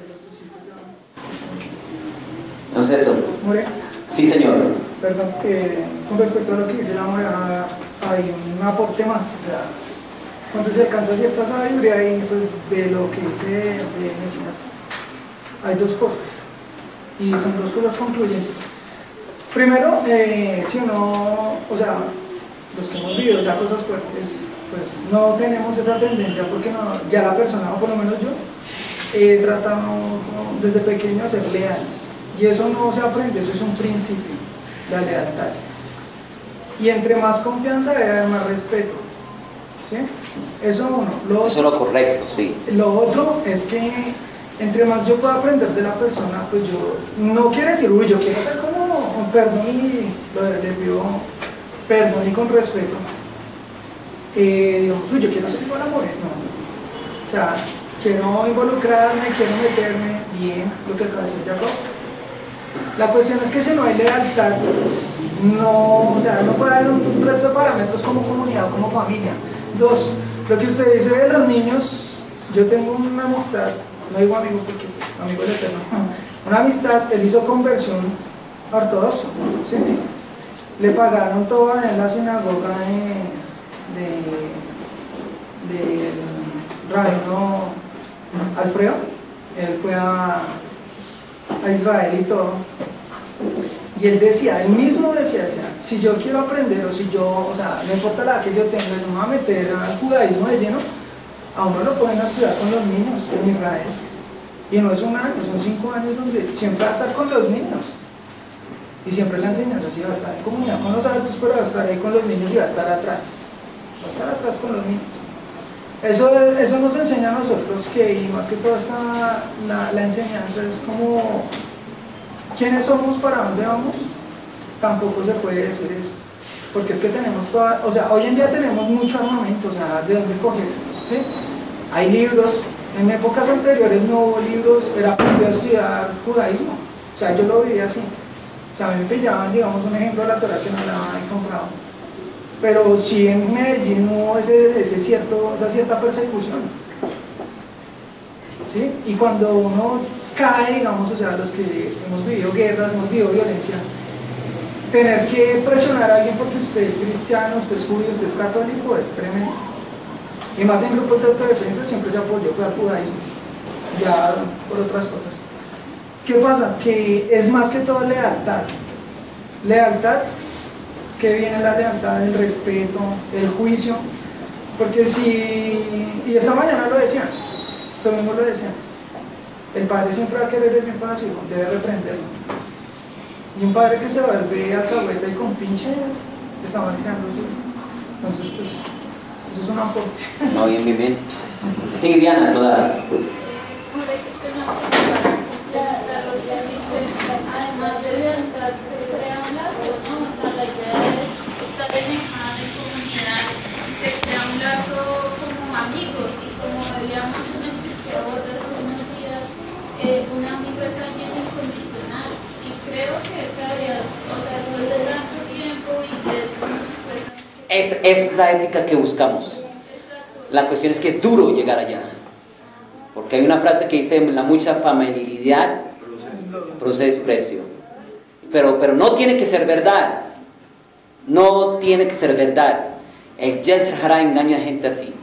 No es eso. More, Sí, señor. perdón, eh, con respecto a lo que dice la More, ah, hay un aporte más. O sea, cuando se alcanza cierta sabiduría y pues de lo que dice de Mesías, hay dos cosas. Y son dos cosas concluyentes. Primero, eh, si uno, o sea, los que hemos vivido ya cosas fuertes, pues no tenemos esa tendencia porque no, ya la persona, o por lo menos yo, he tratado como desde pequeño a ser leal. Y eso no se aprende, eso es un principio, la lealtad. Y entre más confianza debe haber más respeto. ¿Sí? Eso uno. Lo otro, Eso es lo correcto, sí. lo otro es que entre más yo pueda aprender de la persona, pues yo, no quiere decir, uy, yo quiero ser como un perdón y lo de- le pido perdón y con respeto. Eh, digamos, uy, yo quiero ser igual a More, no. O sea, quiero involucrarme, quiero meterme bien, lo que acaba de decir Jacob. La cuestión es que si no hay lealtad, no, o sea, no puede haber un, un resto de parámetros como comunidad o como familia. Dos, lo que usted dice de los niños, yo tengo una amistad, no digo amigo porque pues, amigo es eterno, una amistad, él hizo conversión ortodoxa, ¿sí? Le pagaron todo en la sinagoga de, de, del rabino Alfredo. Él fue a, a Israel y todo. Y él decía, él mismo decía, decía, si yo quiero aprender, o si yo, o sea, no importa la que yo tenga, yo me voy a meter al judaísmo de lleno, a uno lo pueden estudiar con los niños en Israel. Y no es un año, son cinco años donde siempre va a estar con los niños. Y siempre la enseñanza sí va a estar en comunidad con los adultos, pero va a estar ahí con los niños y va a estar atrás. Va a estar atrás con los niños. Eso, eso nos enseña a nosotros que, y más que todo esta, la, la enseñanza es como, ¿quiénes somos, para dónde vamos? Tampoco se puede decir eso. Porque es que tenemos toda, o sea, hoy en día tenemos mucho armamento, o sea, de dónde coger, ¿sí? Hay libros, en épocas anteriores no hubo libros, era para estudiar judaísmo, o sea, yo lo vivía así. O sea, a mí me pillaban, digamos, un ejemplo de la Torah que no la habían comprado. Pero sí en Medellín hubo ese, ese cierto, esa cierta persecución. ¿Sí? Y cuando uno cae, digamos, o sea, los que hemos vivido guerras, hemos vivido violencia, tener que presionar a alguien porque usted es cristiano, usted es judío, usted es católico, es tremendo. Y más en grupos de autodefensa siempre se apoyó por el judaísmo, ya por otras cosas. ¿Qué pasa? Que es más que todo lealtad. Lealtad, que viene la lealtad, el respeto, el juicio. Porque si, y esta mañana lo decían, esto mismo lo decían, el padre siempre va a querer el bien para su hijo, debe reprenderlo. Y un padre que se vuelve alcahueta y con pinche, está manejando su hijo. Entonces, pues, eso es un aporte. No, bien, bien, bien. Sí, Diana, toda. Además de lealtad, se crea un lazo, ¿no? O sea, la idea es estar enejada en comunidad y se crea un lazo como amigos. Y como veíamos en el que otras conocidas, eh, un amigo es alguien incondicional. Y creo que esa área, o sea, después de tanto tiempo y de después. Es, es la ética que buscamos. La cuestión es que es duro llegar allá. Porque hay una frase que dice: la mucha familiaridad produce desprecio. Pero, pero no tiene que ser verdad. No tiene que ser verdad. El Yetzer Hara engaña a gente así.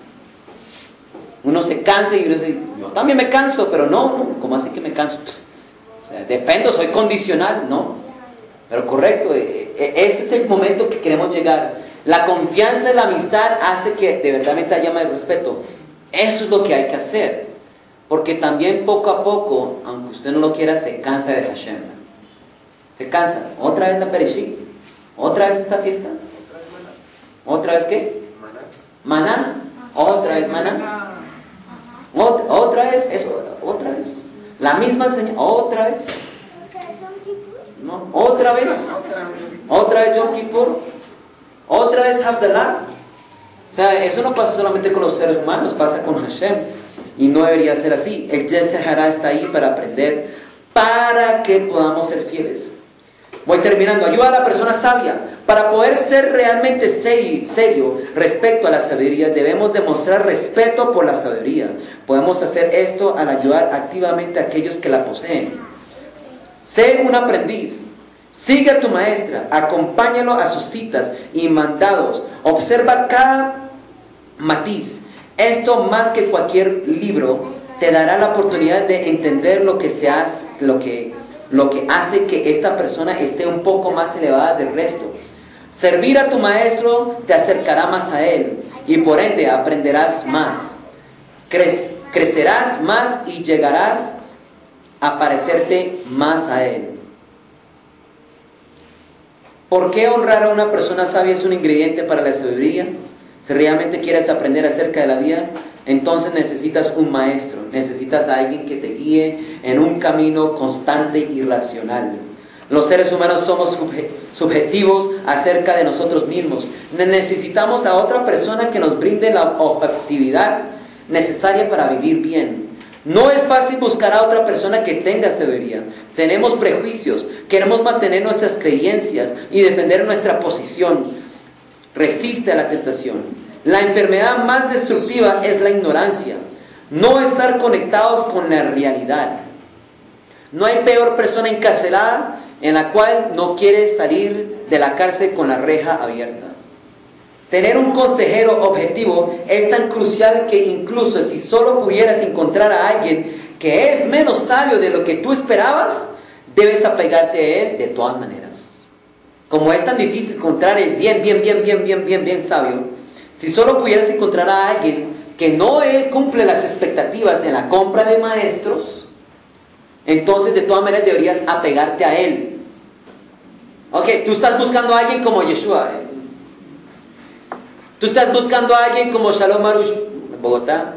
Uno se cansa y uno dice: yo también me canso, pero no, no. ¿Cómo así que me canso? Pues, o sea, dependo, soy condicional, ¿no? Pero correcto, ese es el momento que queremos llegar. La confianza y la amistad hace que de verdad haya más respeto. Eso es lo que hay que hacer. Porque también poco a poco, aunque usted no lo quiera, se cansa de Hashem. Se cansa. ¿Otra vez la Perishit? ¿Otra vez esta fiesta? ¿Otra vez qué? ¿Maná? ¿Otra vez maná? ¿Otra, otra vez? Eso, ¿otra vez? ¿La misma señal? ¿Otra vez? ¿No? ¿Otra vez? ¿Otra vez Yom Kippur? ¿Otra vez Havdalah? O sea, eso no pasa solamente con los seres humanos, pasa con Hashem. Y no debería ser así. El Yetzer Hara está ahí para aprender, para que podamos ser fieles. Voy terminando. Ayuda a la persona sabia. Para poder ser realmente serio respecto a la sabiduría, debemos demostrar respeto por la sabiduría. Podemos hacer esto al ayudar activamente a aquellos que la poseen. Sé un aprendiz. Sigue a tu maestra. Acompáñalo a sus citas y mandados. Observa cada matiz. Esto, más que cualquier libro, te dará la oportunidad de entender lo que, se hace, lo, que, lo que hace que esta persona esté un poco más elevada del resto. Servir a tu maestro te acercará más a él y por ende aprenderás más. Cre- crecerás más y llegarás a parecerte más a él. ¿Por qué honrar a una persona sabia es un ingrediente para la sabiduría? Si realmente quieres aprender acerca de la vida, entonces necesitas un maestro, necesitas a alguien que te guíe en un camino constante y racional. Los seres humanos somos subjetivos acerca de nosotros mismos. Necesitamos a otra persona que nos brinde la objetividad necesaria para vivir bien. No es fácil buscar a otra persona que tenga sabiduría. Tenemos prejuicios, queremos mantener nuestras creencias y defender nuestra posición. Resiste a la tentación. La enfermedad más destructiva es la ignorancia. No estar conectados con la realidad. No hay peor persona encarcelada en la cual no quiere salir de la cárcel con la reja abierta. Tener un consejero objetivo es tan crucial que incluso si solo pudieras encontrar a alguien que es menos sabio de lo que tú esperabas, debes apegarte a él de todas maneras. Como es tan difícil encontrar el bien, bien, bien, bien, bien, bien, bien sabio, si solo pudieras encontrar a alguien que no cumple las expectativas en la compra de maestros, entonces de todas maneras deberías apegarte a él. Ok, tú estás buscando a alguien como Yeshua, ¿eh? Tú estás buscando a alguien como Shalom Marush en Bogotá.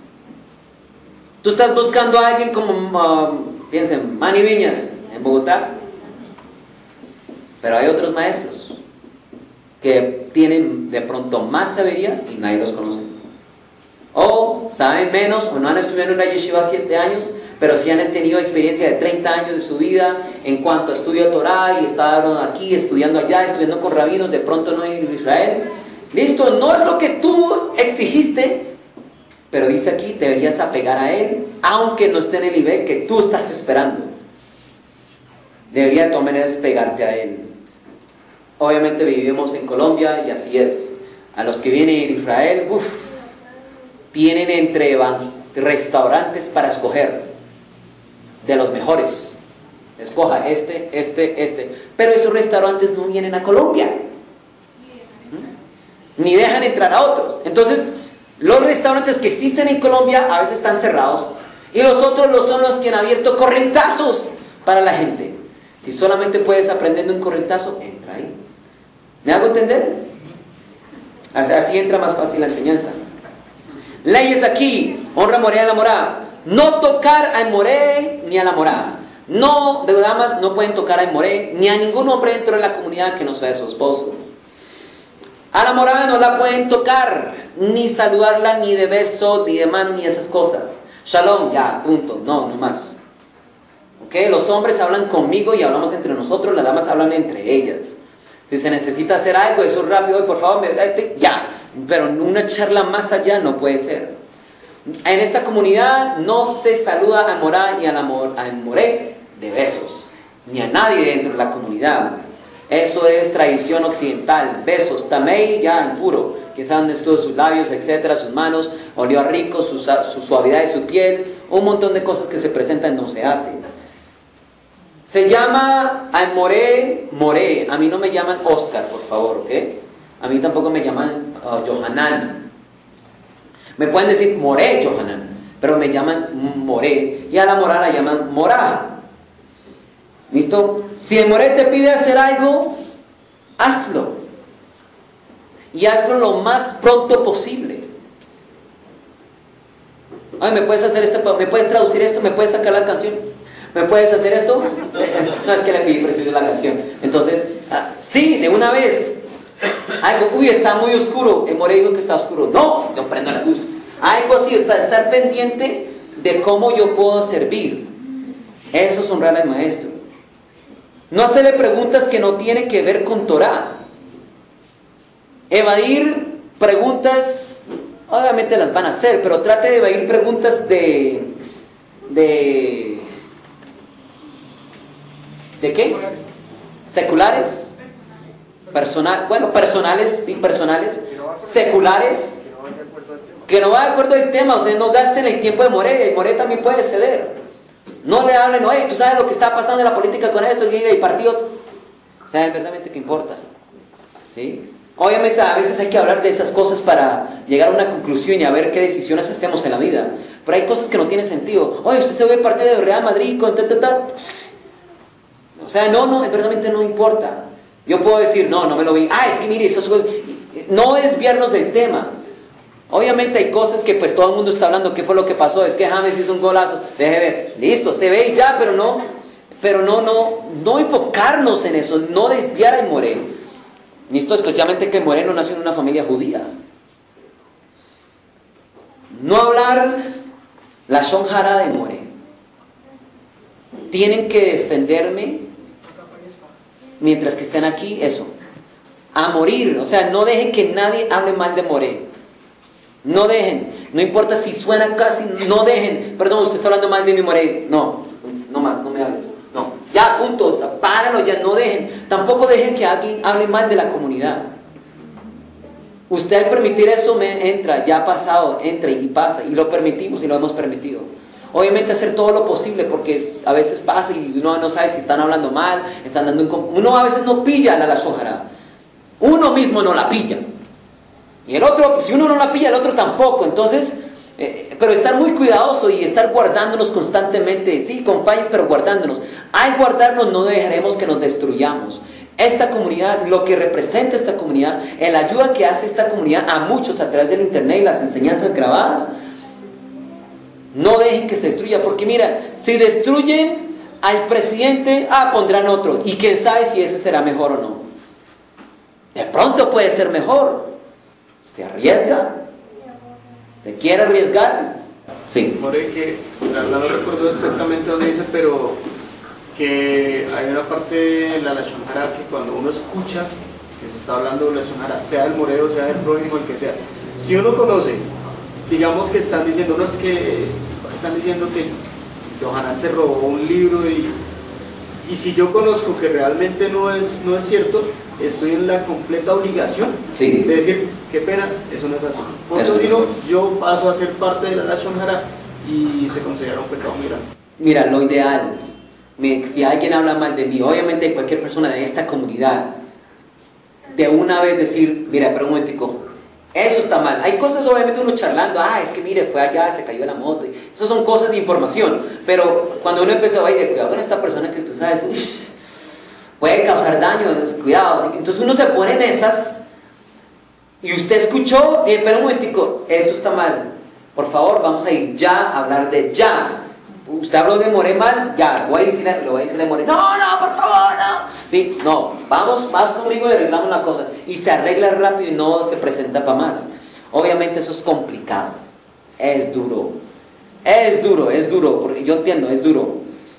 Tú estás buscando a alguien como, um, piensen, Manny Viñas en Bogotá. Pero hay otros maestros que tienen de pronto más sabiduría y nadie los conoce. O saben menos, o no han estudiado en una yeshiva siete años, pero sí han tenido experiencia de treinta años de su vida en cuanto a estudio Torah y estaban aquí, estudiando allá, estudiando con rabinos, de pronto no en Israel. Listo, no es lo que tú exigiste, pero dice aquí, te deberías apegar a él, aunque no esté en el nivel que tú estás esperando. Debería de todas maneras pegarte a él. Obviamente vivimos en Colombia y así es. A los que vienen a Israel, uff, tienen entre restaurantes para escoger, de los mejores. Escoja este, este, este. Pero esos restaurantes no vienen a Colombia, ni dejan entrar a otros. Entonces, los restaurantes que existen en Colombia a veces están cerrados y los otros los son los que han abierto correntazos para la gente. Si solamente puedes aprender de un correntazo, entra ahí. ¿Me hago entender? Así, así entra más fácil la enseñanza. Leyes aquí, honra a Moré y a la morá. No tocar a Moré ni a la morá. No, de damas no pueden tocar a Moré ni a ningún hombre dentro de la comunidad que no sea su esposo. A la morada no la pueden tocar, ni saludarla, ni de beso, ni de mano, ni esas cosas. Shalom, ya, punto, no, no más. ¿Ok? Los hombres hablan conmigo y hablamos entre nosotros, las damas hablan entre ellas. Si se necesita hacer algo, eso rápido, por favor, me, ya. Pero una charla más allá no puede ser. En esta comunidad no se saluda a morá y a la mor, a moré de besos, ni a nadie dentro de la comunidad. Eso es tradición occidental. Besos, tamei, ya impuro. Que saben estuvo sus labios, etcétera, sus manos, olió a rico, su, su suavidad de su piel. Un montón de cosas que se presentan no se hacen. Se llama a Moré, Moré. A mí no me llaman Oscar, por favor, ¿ok? A mí tampoco me llaman uh, Johanan. Me pueden decir Moré Johanan, pero me llaman Moré. Y a la morá la llaman morá. ¿Listo? Si el moré te pide hacer algo, hazlo. Y hazlo lo más pronto posible. Ay, ¿me puedes hacer esto? ¿Me puedes traducir esto? ¿Me puedes sacar la canción? ¿Me puedes hacer esto? No, es que le pedí preciso la canción. Entonces, uh, sí, de una vez. Algo, uy, está muy oscuro. El moré dijo que está oscuro. No, yo prendo la luz. Algo así, está, estar pendiente de cómo yo puedo servir. Eso es honrar al maestro. No hacerle preguntas que no tienen que ver con Torah. Evadir preguntas, obviamente las van a hacer, pero trate de evadir preguntas de... ¿De, ¿de qué? Seculares. Personal, bueno, personales, sí, personales. Seculares. Que no va de acuerdo al tema, o sea, no gasten el tiempo de Moré. El Moré también puede ceder. No le hablen, oye, tú sabes lo que está pasando en la política con esto, y el partido. ¿Sabes verdaderamente qué importa? ¿Sí? Obviamente a veces hay que hablar de esas cosas para llegar a una conclusión y a ver qué decisiones hacemos en la vida. Pero hay cosas que no tienen sentido. Oye, usted se ve partido de Real Madrid con ta, ta, ta. O sea, no, no, verdaderamente no importa. Yo puedo decir, no, no me lo vi. Ah, es que mire, eso es... No desviarnos del tema. Obviamente hay cosas que pues todo el mundo está hablando, ¿qué fue lo que pasó? Es que James hizo un golazo, deje ver, listo, se ve y ya, pero no, pero no, no, no enfocarnos en eso, no desviar al Moré. Listo, especialmente que el Moré no nació en una familia judía. No hablar la Shon Hara de Moré. Tienen que defenderme mientras que estén aquí, eso, a morir, o sea, no dejen que nadie hable mal de Moré. No dejen, no importa si suena casi, no dejen, perdón, usted está hablando mal de mi Moré, no, no más, no me hables, no, ya, punto, páralo, ya, no dejen, tampoco dejen que alguien hable mal de la comunidad. Usted al permitir eso me entra, ya ha pasado, entra y pasa, y lo permitimos y lo hemos permitido. Obviamente hacer todo lo posible, porque a veces pasa y uno no sabe si están hablando mal, están dando un... Uno a veces no pilla la shojara. Uno mismo no la pilla. Y el otro, pues, si uno no la pilla, el otro tampoco. Entonces, eh, pero estar muy cuidadoso y estar guardándonos constantemente, sí, con fallas, pero guardándonos. Al guardarnos no dejaremos que nos destruyamos. Esta comunidad, lo que representa esta comunidad, la ayuda que hace esta comunidad a muchos a través del internet y las enseñanzas grabadas, no dejen que se destruya, porque mira, si destruyen al presidente, ah, pondrán otro, y quién sabe si ese será mejor o no. De pronto puede ser mejor. ¿Se arriesga? ¿Se quiere arriesgar? Sí. More, que la verdad no recuerdo exactamente dónde dice, pero que hay una parte de la Lashon Hara que cuando uno escucha que se está hablando de Lashon Hara, sea el moreo, sea el prójimo, el que sea, si uno conoce, digamos que están diciendo, no es que están diciendo que Yohanan se robó un libro y, y si yo conozco que realmente no es, no es cierto, estoy en la completa obligación sí. de decir, qué pena, eso no es así. Por eso digo, yo paso a ser parte de la Lashon Hara y se considera un pecado muy grande. Mira, lo ideal, si alguien habla mal de mí, obviamente cualquier persona de esta comunidad, de una vez decir, mira, pero un momentico, eso está mal. Hay cosas obviamente uno charlando, ah, es que mire, fue allá, se cayó la moto. Esas son cosas de información. Pero cuando uno empieza, oye, cuidado con esta persona que tú sabes, uy, puede causar daño, cuidado. Entonces uno se pone en esas y usted escuchó, y espera un momentico, esto está mal. Por favor, vamos a ir ya a hablar de ya. Usted habló de More mal, ya, voy a decirle, lo voy a decirle a More, no, no, por favor, no. Sí, no, vamos, vas conmigo y arreglamos la cosa. Y se arregla rápido y no se presenta para más. Obviamente eso es complicado, es duro, es duro, es duro, porque yo entiendo, es duro.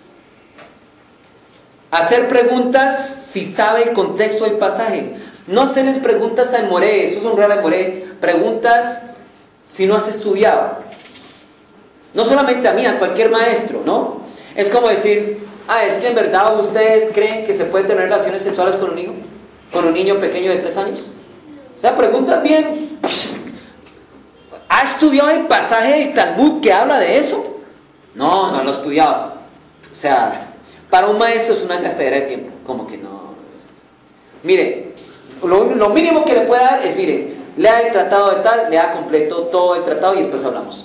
Hacer preguntas si sabe el contexto del pasaje. No hacerles preguntas al More, eso es un real al More. Preguntas si no has estudiado. No solamente a mí, a cualquier maestro, ¿no? Es como decir, ah, es que en verdad ustedes creen que se puede tener relaciones sexuales con un niño, con un niño pequeño de tres años. O sea, preguntas bien. ¿Ha estudiado el pasaje del Talmud que habla de eso? No, no lo he estudiado. O sea, para un maestro es una gastadera de tiempo. Como que no. Mire, lo, lo mínimo que le puede dar es, mire, lea el tratado de tal, lea completo todo el tratado y después hablamos.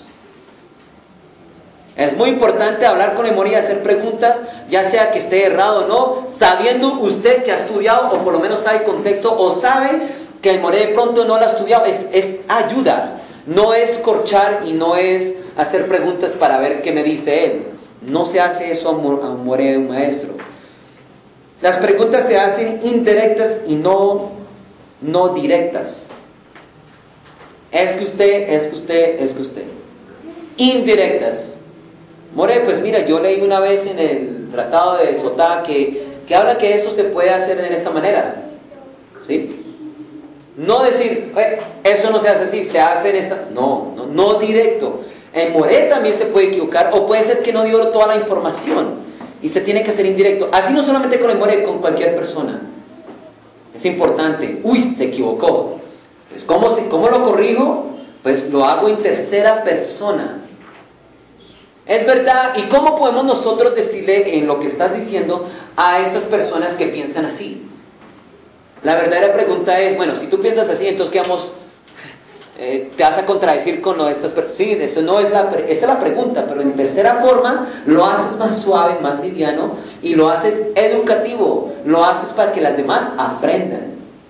Es muy importante hablar con memoria y hacer preguntas, ya sea que esté errado o no, sabiendo usted que ha estudiado o por lo menos sabe el contexto o sabe que el More de pronto no lo ha estudiado. Es, es ayuda, no es corchar y no es hacer preguntas para ver qué me dice él. No se hace eso a un More de un maestro. Las preguntas se hacen indirectas y no, no directas. Es que usted, es que usted, es que usted. Indirectas. More, pues mira, yo leí una vez en el tratado de Sotá que, que habla que eso se puede hacer de esta manera, ¿sí? No decir, eh, eso no se hace así, se hace en esta... No, no, no directo. En More también se puede equivocar, o puede ser que no dio toda la información, y se tiene que hacer indirecto. Así no solamente con el More, con cualquier persona. Es importante. Uy, se equivocó. Pues ¿cómo, se, cómo lo corrijo? Pues lo hago en tercera persona. Es verdad, ¿y cómo podemos nosotros decirle en lo que estás diciendo a estas personas que piensan así? La verdadera pregunta es, bueno, si tú piensas así, entonces ¿qué vamos? Eh, ¿Te vas a contradecir con lo de estas personas? Sí, eso no es la, esa es la pregunta, pero en tercera forma lo haces más suave, más liviano y lo haces educativo, lo haces para que las demás aprendan.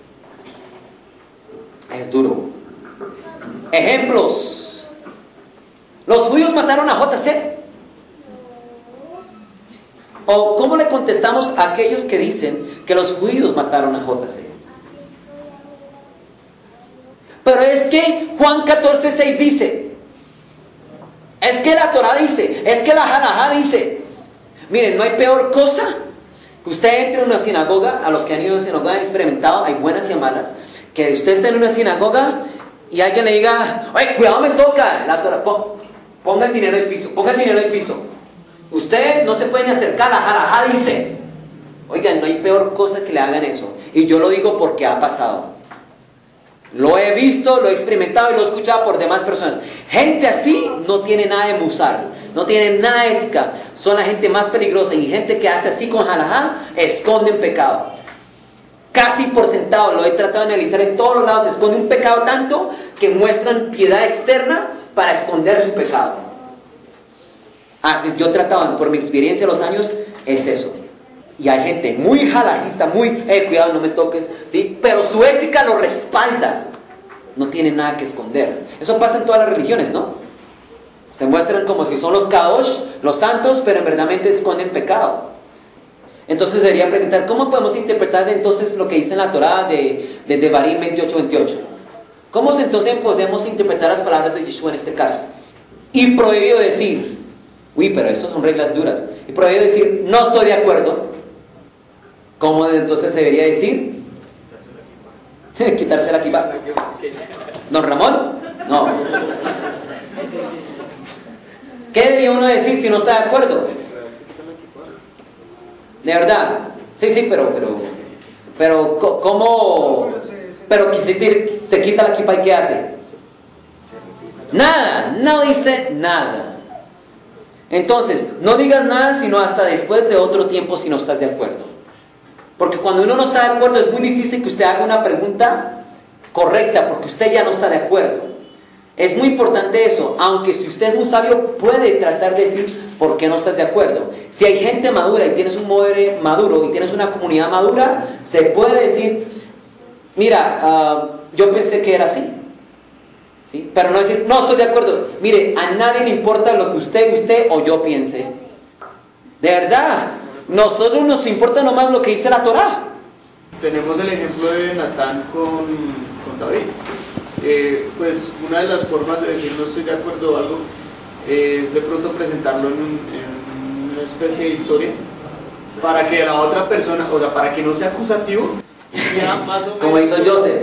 Es duro. Ejemplos. ¿Los judíos mataron a J C? ¿O cómo le contestamos a aquellos que dicen que los judíos mataron a J C? Pero es que Juan catorce seis dice, es que la Torah dice, es que la Halajá dice. Miren, no hay peor cosa que usted entre en una sinagoga, a los que han ido a sinagoga han experimentado, hay buenas y malas, que usted esté en una sinagoga y alguien le diga, oye, cuidado me toca, la Torah, ponga el dinero en el piso, ponga el dinero en el piso. Usted no se puede ni acercar, la Halajá dice. Oigan, no hay peor cosa que le hagan eso. Y yo lo digo porque ha pasado. Lo he visto, lo he experimentado y lo he escuchado por demás personas. Gente así no tiene nada de musar, no tiene nada de ética. Son la gente más peligrosa, y gente que hace así con halajá esconden pecado. Casi por sentado, lo he tratado de analizar en todos los lados, esconde un pecado tanto que muestran piedad externa para esconder su pecado. Ah, yo he tratado, por mi experiencia de los años, es eso. Y hay gente muy halajista, muy, eh, cuidado, no me toques, ¿sí? Pero su ética lo respalda. No tiene nada que esconder. Eso pasa en todas las religiones, ¿no? Te muestran como si son los kadosh, los santos, pero en verdad esconden pecado. Entonces debería preguntar, ¿cómo podemos interpretar entonces lo que dice en la Torá de, de Devarim veintiocho veintiocho? ¿Cómo entonces podemos interpretar las palabras de Yeshua en este caso? Y prohibido decir, uy, pero eso son reglas duras. Y prohibido decir, no estoy de acuerdo. ¿Cómo entonces se debería decir? Quitarse la kippah. ¿Don Ramón? No. ¿Qué debería uno decir si no está de acuerdo? De verdad. Sí, sí, pero, pero, pero, ¿cómo? Pero si se, se quita la kippah, ¿y qué hace? Nada, no dice nada. Entonces, no digas nada sino hasta después de otro tiempo si no estás de acuerdo. Porque cuando uno no está de acuerdo es muy difícil que usted haga una pregunta correcta, porque usted ya no está de acuerdo. Es muy importante eso, aunque si usted es muy sabio puede tratar de decir por qué no estás de acuerdo. Si hay gente madura y tienes un modelo maduro y tienes una comunidad madura, se puede decir, mira, uh, yo pensé que era así. ¿Sí? Pero no decir, no estoy de acuerdo. Mire, a nadie le importa lo que usted, usted o yo piense. De verdad. Nosotros nos importa nomás lo que dice la Torá. Tenemos el ejemplo de Natán con, con David. Eh, pues una de las formas de decir no estoy de acuerdo o algo eh, es de pronto presentarlo en, un, en una especie de historia para que la otra persona, o sea, para que no sea acusativo, sea más o menos como hizo Joseph.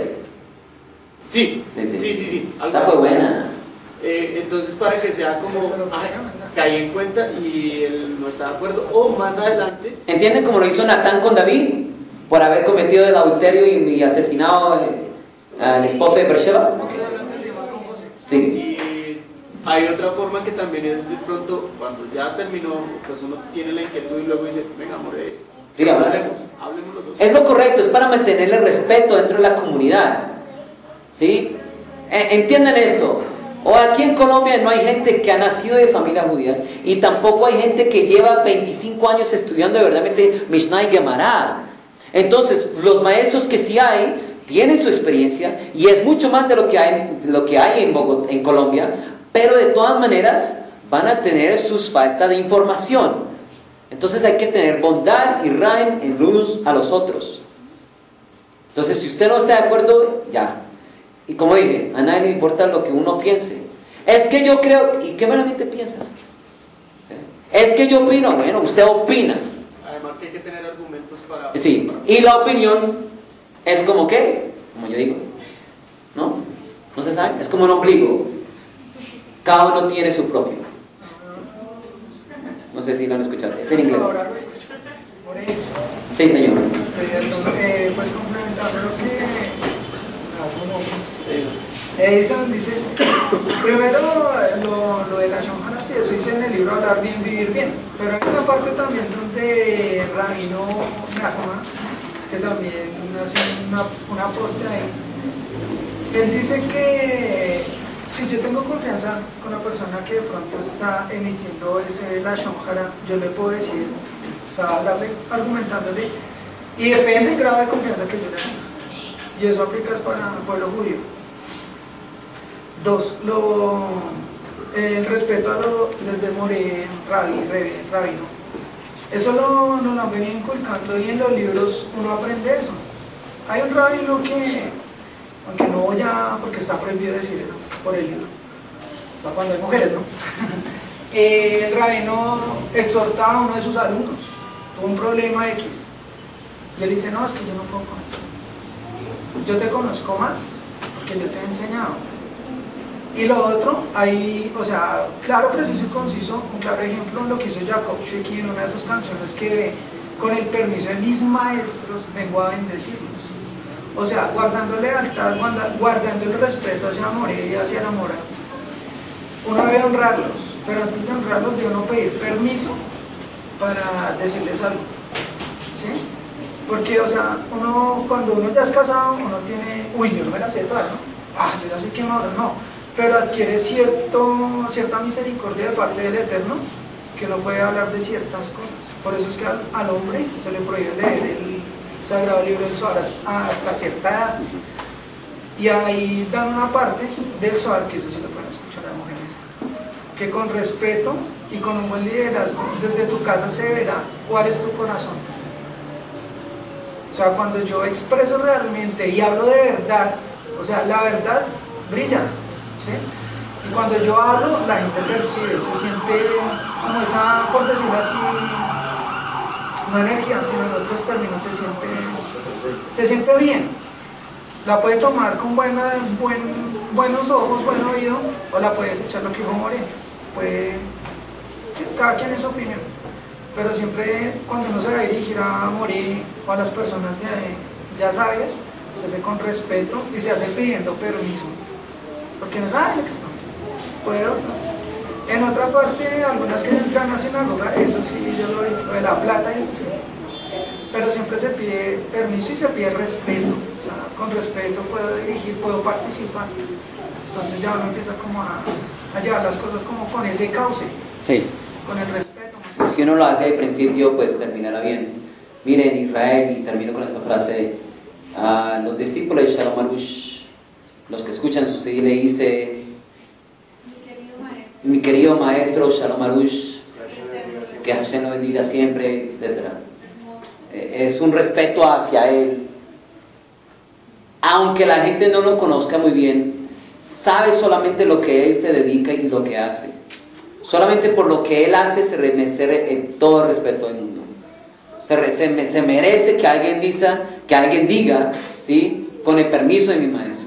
Sí, sí, sí, sí, sí. Esa fue buena. Eh, entonces para que sea como, ay, caí en cuenta y él no está de acuerdo, o más adelante. ¿Entienden cómo lo hizo Natán con David? Por haber cometido el adulterio y, y asesinado al esposo de Beersheba. Okay. Sí. Y hay otra forma que también es de pronto, cuando ya terminó, pues uno tiene la inquietud y luego dice, venga amor, eh, sí, hablemos, hablemos los dos. Es lo correcto, es para mantener el respeto dentro de la comunidad. ¿Sí? Entiendan esto. O aquí en Colombia no hay gente que ha nacido de familia judía, y tampoco hay gente que lleva veinticinco años estudiando de verdad Mishnah y Gemara. Entonces, los maestros que sí hay tienen su experiencia, y es mucho más de lo que hay, lo que hay en, Bogotá, en Colombia, pero de todas maneras van a tener sus faltas de información. Entonces hay que tener bondad y raim en unos a los otros. Entonces, si usted no está de acuerdo, ya. Y como dije, a nadie le importa lo que uno piense. Es que yo creo, ¿y qué realmente piensa? ¿Sí? Es que yo opino, bueno, usted opina. Además que hay que tener argumentos para... Sí, y la opinión es como que, como yo digo, ¿no? ¿No se sabe? Es como un ombligo. Cada uno tiene su propio. No sé si lo han escuchado, es en inglés. Sí, señor. Eh, pues complementando lo que Edison dice, primero lo, lo de la Shonjana, sí, eso dice en el libro Hablar bien, vivir bien, pero hay una parte también donde Rabino Nachman, que también hace una, un aporte ahí, él dice que si yo tengo confianza con la persona que de pronto está emitiendo ese la Shonjana, yo le puedo decir, o sea, hablarle, argumentándole, y depende del grado de confianza que yo le tenga. Y eso aplica para el pueblo judío. Dos, lo, el respeto a lo desde More, Rabbi, Rabino. Eso lo, nos lo han venido inculcando y en los libros uno aprende eso. Hay un rabino que, aunque no voy a, porque está prohibido decir eso por el libro, o sea, cuando hay mujeres, ¿no? El rabino exhorta a uno de sus alumnos, tuvo un problema X, y él dice, no, es que yo no puedo con eso. Yo te conozco más porque yo te he enseñado. Y lo otro, hay, o sea, claro, preciso y conciso, un claro ejemplo en lo que hizo Jacob Shweki en una de sus canciones, que con el permiso de mis maestros vengo a bendecirlos. O sea, guardando lealtad, guarda- guardando el respeto hacia More y hacia la mora. Uno debe honrarlos, pero antes de honrarlos debe uno pedir permiso para decirles algo, ¿sí? Porque, o sea, uno, cuando uno ya es casado, uno tiene, uy, yo no me la sé toda, ¿no? Ah, yo ya sé quién ahora, no, pero adquiere cierto, cierta misericordia de parte del Eterno, que no puede hablar de ciertas cosas. Por eso es que al, al hombre se le prohíbe leer el Sagrado Libro del Zohar hasta, hasta cierta edad. Y ahí dan una parte del Zohar, que eso sí lo pueden escuchar las mujeres, que con respeto y con un buen liderazgo desde tu casa se verá cuál es tu corazón. O sea, cuando yo expreso realmente y hablo de verdad, o sea, la verdad brilla, ¿sí? Y cuando yo hablo, la gente percibe, se siente como esa, por decirlo así, no energía, sino en otros términos, se siente, se siente bien. La puede tomar con buena, buen, buenos ojos, buen oído, o la puedes echar lo que dijo More. Puede, cada quien es su opinión. Pero siempre cuando uno se va a dirigir a morir o a las personas de, ya sabes, se hace con respeto y se hace pidiendo permiso. Porque no sabe, puedo. En otra parte, algunas que entran a la sinagoga, eso sí, yo lo vi, lo de la plata, eso sí. Pero siempre se pide permiso y se pide respeto. O sea, con respeto puedo dirigir, puedo participar. Entonces ya uno empieza como a, a llevar las cosas como con ese cauce. Sí. Con el respeto. Si uno lo hace al principio, pues terminará bien. Miren, Israel, y termino con esta frase, a los discípulos de Shalom Arush, los que escuchan su C D, le dice, mi querido maestro Shalom Arush, que Hashem lo bendiga siempre, etcétera. Es un respeto hacia él. Aunque la gente no lo conozca muy bien, sabe solamente lo que él se dedica y lo que hace. Solamente por lo que él hace se merece en todo el respeto del mundo. Se, se, se merece que alguien diga, que alguien diga, ¿sí? Con el permiso de mi maestro.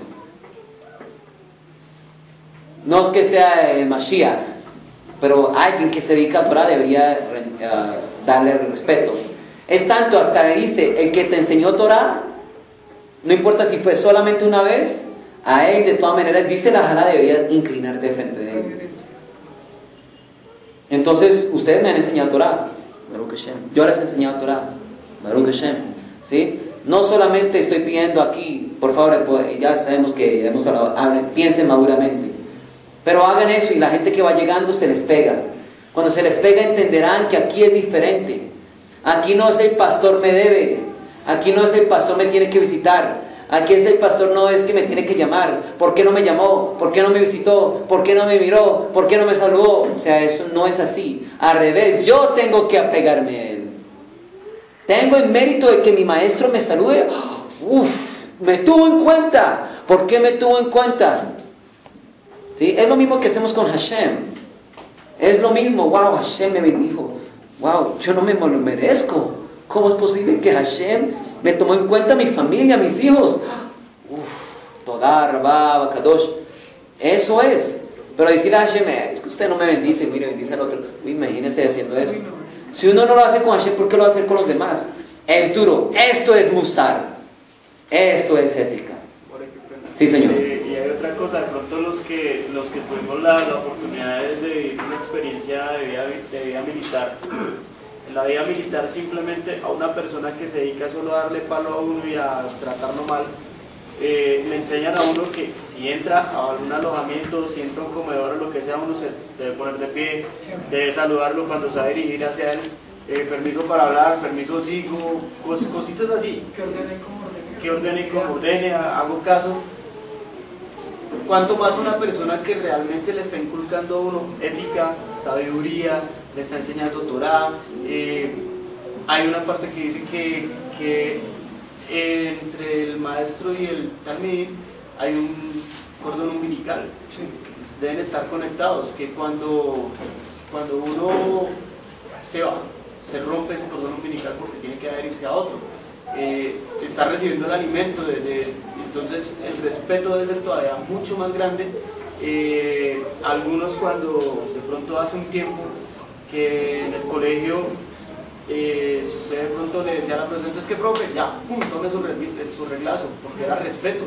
No es que sea el Mashiach, pero alguien que se dedica a Torah debería uh, darle respeto. Es tanto, hasta le dice, el que te enseñó Torah, no importa si fue solamente una vez, a él de todas maneras, dice la Jara, debería inclinarte frente de él. Entonces, ustedes me han enseñado Torah, Baruch Hashem. Yo les he enseñado Torah, Baruch Hashem, ¿sí? No solamente estoy pidiendo aquí, por favor, pues, ya sabemos que hemos hablado, piensen maduramente, pero hagan eso y la gente que va llegando se les pega. Cuando se les pega entenderán que aquí es diferente. Aquí no es el pastor me debe, aquí no es el pastor me tiene que visitar, aquí es el pastor no es que me tiene que llamar, ¿por qué no me llamó? ¿Por qué no me visitó? ¿Por qué no me miró? ¿Por qué no me saludó? O sea, eso no es así. Al revés, yo tengo que apegarme a él. Tengo el mérito de que mi maestro me salude. Uf, me tuvo en cuenta. ¿Por qué me tuvo en cuenta? ¿Sí? Es lo mismo que hacemos con Hashem. Es lo mismo, wow, Hashem me bendijo. Wow, yo no me lo merezco. ¿Cómo es posible que Hashem me tomó en cuenta a mi familia, a mis hijos? Uf, Todá, Rabá, Bakadosh. Eso es. Pero decirle a Hashem, es que usted no me bendice, mire, bendice al otro. Uy, imagínese haciendo eso. Si uno no lo hace con Hashem, ¿por qué lo va a hacer con los demás? Es duro. Esto es musar. Esto es ética. Sí, señor. Eh, y hay otra cosa, de pronto los que, los que tuvimos la, la oportunidad de vivir una experiencia de vida, de vida militar, en la vida militar simplemente a una persona que se dedica solo a darle palo a uno y a tratarlo mal, eh, le enseñan a uno que si entra a un alojamiento, si entra a un comedor o lo que sea, uno se debe poner de pie, debe saludarlo cuando se va a dirigir hacia él, eh, permiso para hablar, permiso sigo, cos, cositas así. Que ordene como ordene. Que ordene como ordene, hago caso. Cuanto más una persona que realmente le está inculcando a uno ética, sabiduría, le está enseñando Torah. Eh, hay una parte que dice que, que eh, entre el maestro y el talmid hay un cordón umbilical. Sí. Deben estar conectados, que cuando, cuando uno se va, se rompe ese cordón umbilical porque tiene que adherirse a otro. Eh, está recibiendo el alimento, de, de, entonces el respeto debe ser todavía mucho más grande. Eh, algunos cuando de pronto hace un tiempo que en el colegio eh, si usted de pronto le decía a la persona, entonces, ¿qué profe? Ya, pum, tome su, su reglazo, porque era respeto.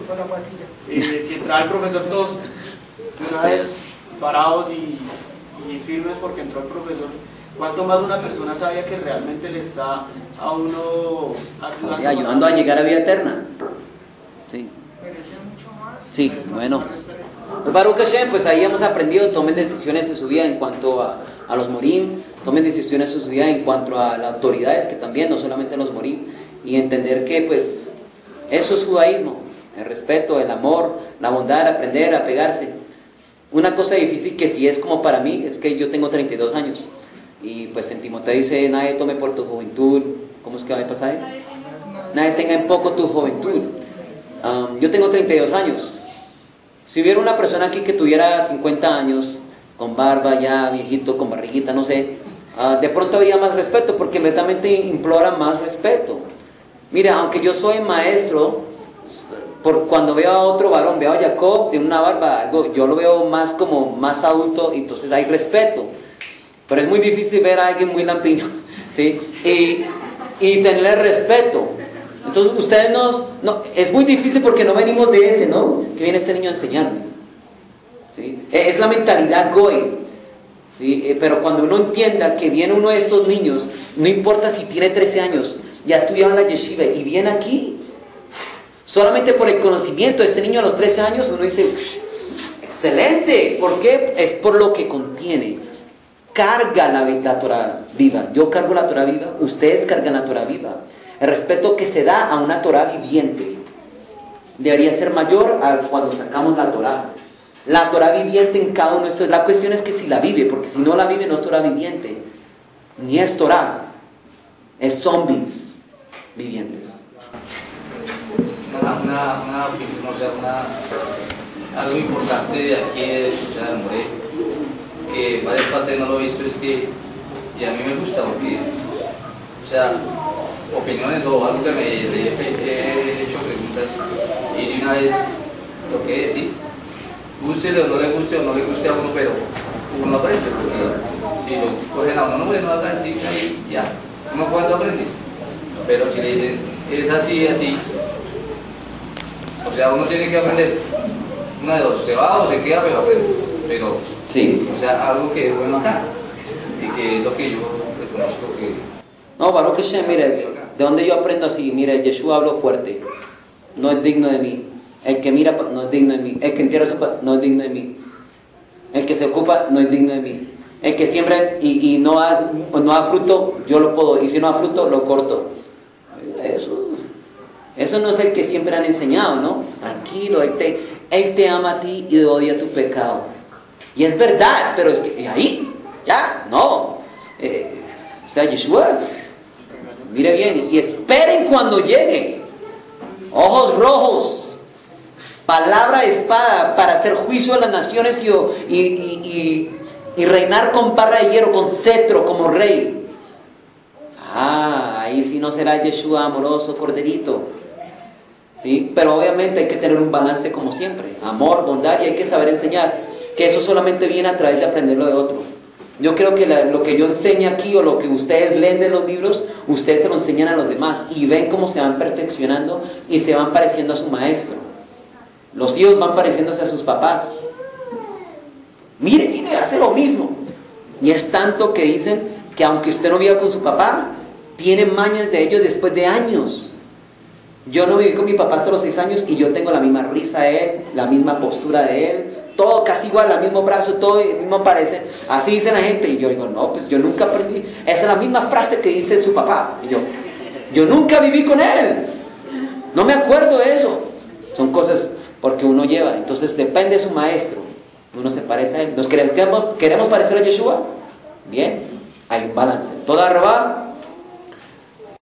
Eh, si entraba el profesor, todos de una vez parados y, y firmes porque entró el profesor. ¿Cuánto más una persona sabia que realmente le está a uno ayudando, Oye, ayudando a llegar a vida eterna? Sí. Merece mucho más. Sí, merece bueno. más respeto. Pues Baruch Hashem, pues ahí hemos aprendido, tomen decisiones en su vida en cuanto a, a los morim, tomen decisiones en su vida en cuanto a las autoridades, que también, no solamente los morim, y entender que pues eso es judaísmo, el respeto, el amor, la bondad, aprender a pegarse. Una cosa difícil que sí es como para mí, es que yo tengo treinta y dos años, y pues en Timoteo dice, nadie tome por tu juventud, ¿cómo es que va a pasar? Nadie tenga en poco tu juventud. Um, yo tengo treinta y dos años. Si hubiera una persona aquí que tuviera cincuenta años, con barba ya, viejito, con barriguita, no sé, uh, de pronto habría más respeto, porque inmediatamente implora más respeto. Mira, aunque yo soy maestro, por cuando veo a otro varón, veo a Jacob, tiene una barba, algo, yo lo veo más como más adulto, entonces hay respeto. Pero es muy difícil ver a alguien muy lampiño, ¿sí? Y, y tenerle respeto. Entonces ustedes nos, no, es muy difícil porque no venimos de ese, ¿no? Que viene este niño a enseñarme, ¿sí? Es la mentalidad goy, ¿sí? Pero cuando uno entienda que viene uno de estos niños, no importa si tiene trece años, ya estudiaba en la yeshiva y viene aquí, solamente por el conocimiento de este niño a los trece años, uno dice, excelente. ¿Por qué? Es por lo que contiene. Carga la, la Torah viva. Yo cargo la Torah viva, ustedes cargan la Torah viva. El respeto que se da a una Torah viviente debería ser mayor a cuando sacamos la Torah. La Torah viviente en cada uno de estos. La cuestión es que si la vive, porque si no la vive no es Torah viviente, ni es Torah, es zombies vivientes. Una, una, una opinión, o sea, una, algo importante de aquí de Chucha de More, que varias partes no lo he visto, es que, y a mí me gusta porque, o sea, opiniones o algo que me le he hecho preguntas y de una vez lo que decir, guste o no le guste o no le guste a uno, pero uno aprende, porque si lo cogen a uno, no, bueno, haga así, ahí, ya, uno cuando aprende, pero si le dicen, es así, así, o sea, uno tiene que aprender, una de dos, se va o se queda, pero aprende, pero, sí. O sea, algo que es bueno acá, y que es lo que yo reconozco que... No, Baruch Hashem, mire, de donde yo aprendo así, mire, Yeshua habló fuerte, no es digno de mí. El que mira no es digno de mí. El que entierra su padre no es digno de mí. El que se ocupa no es digno de mí. El que siembra y, y no, da, no da fruto, yo lo puedo. Y si no da fruto, lo corto. Eso, eso no es el que siempre han enseñado, ¿no? Tranquilo, él te, él te ama a ti y odia tu pecado. Y es verdad, pero es que ¿y ahí? ¿Ya? No. Eh, o sea, Yeshua, mire bien, y esperen cuando llegue. Ojos rojos, palabra de espada para hacer juicio a las naciones y, y, y, y, y reinar con barra de hierro, con cetro como rey. Ah, ahí sí no será Yeshua amoroso, corderito. ¿Sí? Pero obviamente hay que tener un balance como siempre, amor, bondad, y hay que saber enseñar, que eso solamente viene a través de aprenderlo de otro. Yo creo que la, lo que yo enseño aquí o lo que ustedes leen de los libros, ustedes se lo enseñan a los demás y ven cómo se van perfeccionando y se van pareciendo a su maestro. Los hijos van pareciéndose a sus papás. Mire, mire, hace lo mismo. Y es tanto que dicen que aunque usted no viva con su papá, tiene mañas de ellos después de años. Yo no viví con mi papá hasta los seis años y yo tengo la misma risa de él, la misma postura de él, todo casi igual, el mismo brazo, todo el mismo parece. Así dice la gente y yo digo, no, pues yo nunca aprendí. Esa es la misma frase que dice su papá. Y yo, yo nunca viví con él. No me acuerdo de eso. Son cosas porque uno lleva. Entonces depende de su maestro. Uno se parece a él. ¿Nos queremos, queremos parecer a Yeshua? Bien, hay un balance. Toda arroba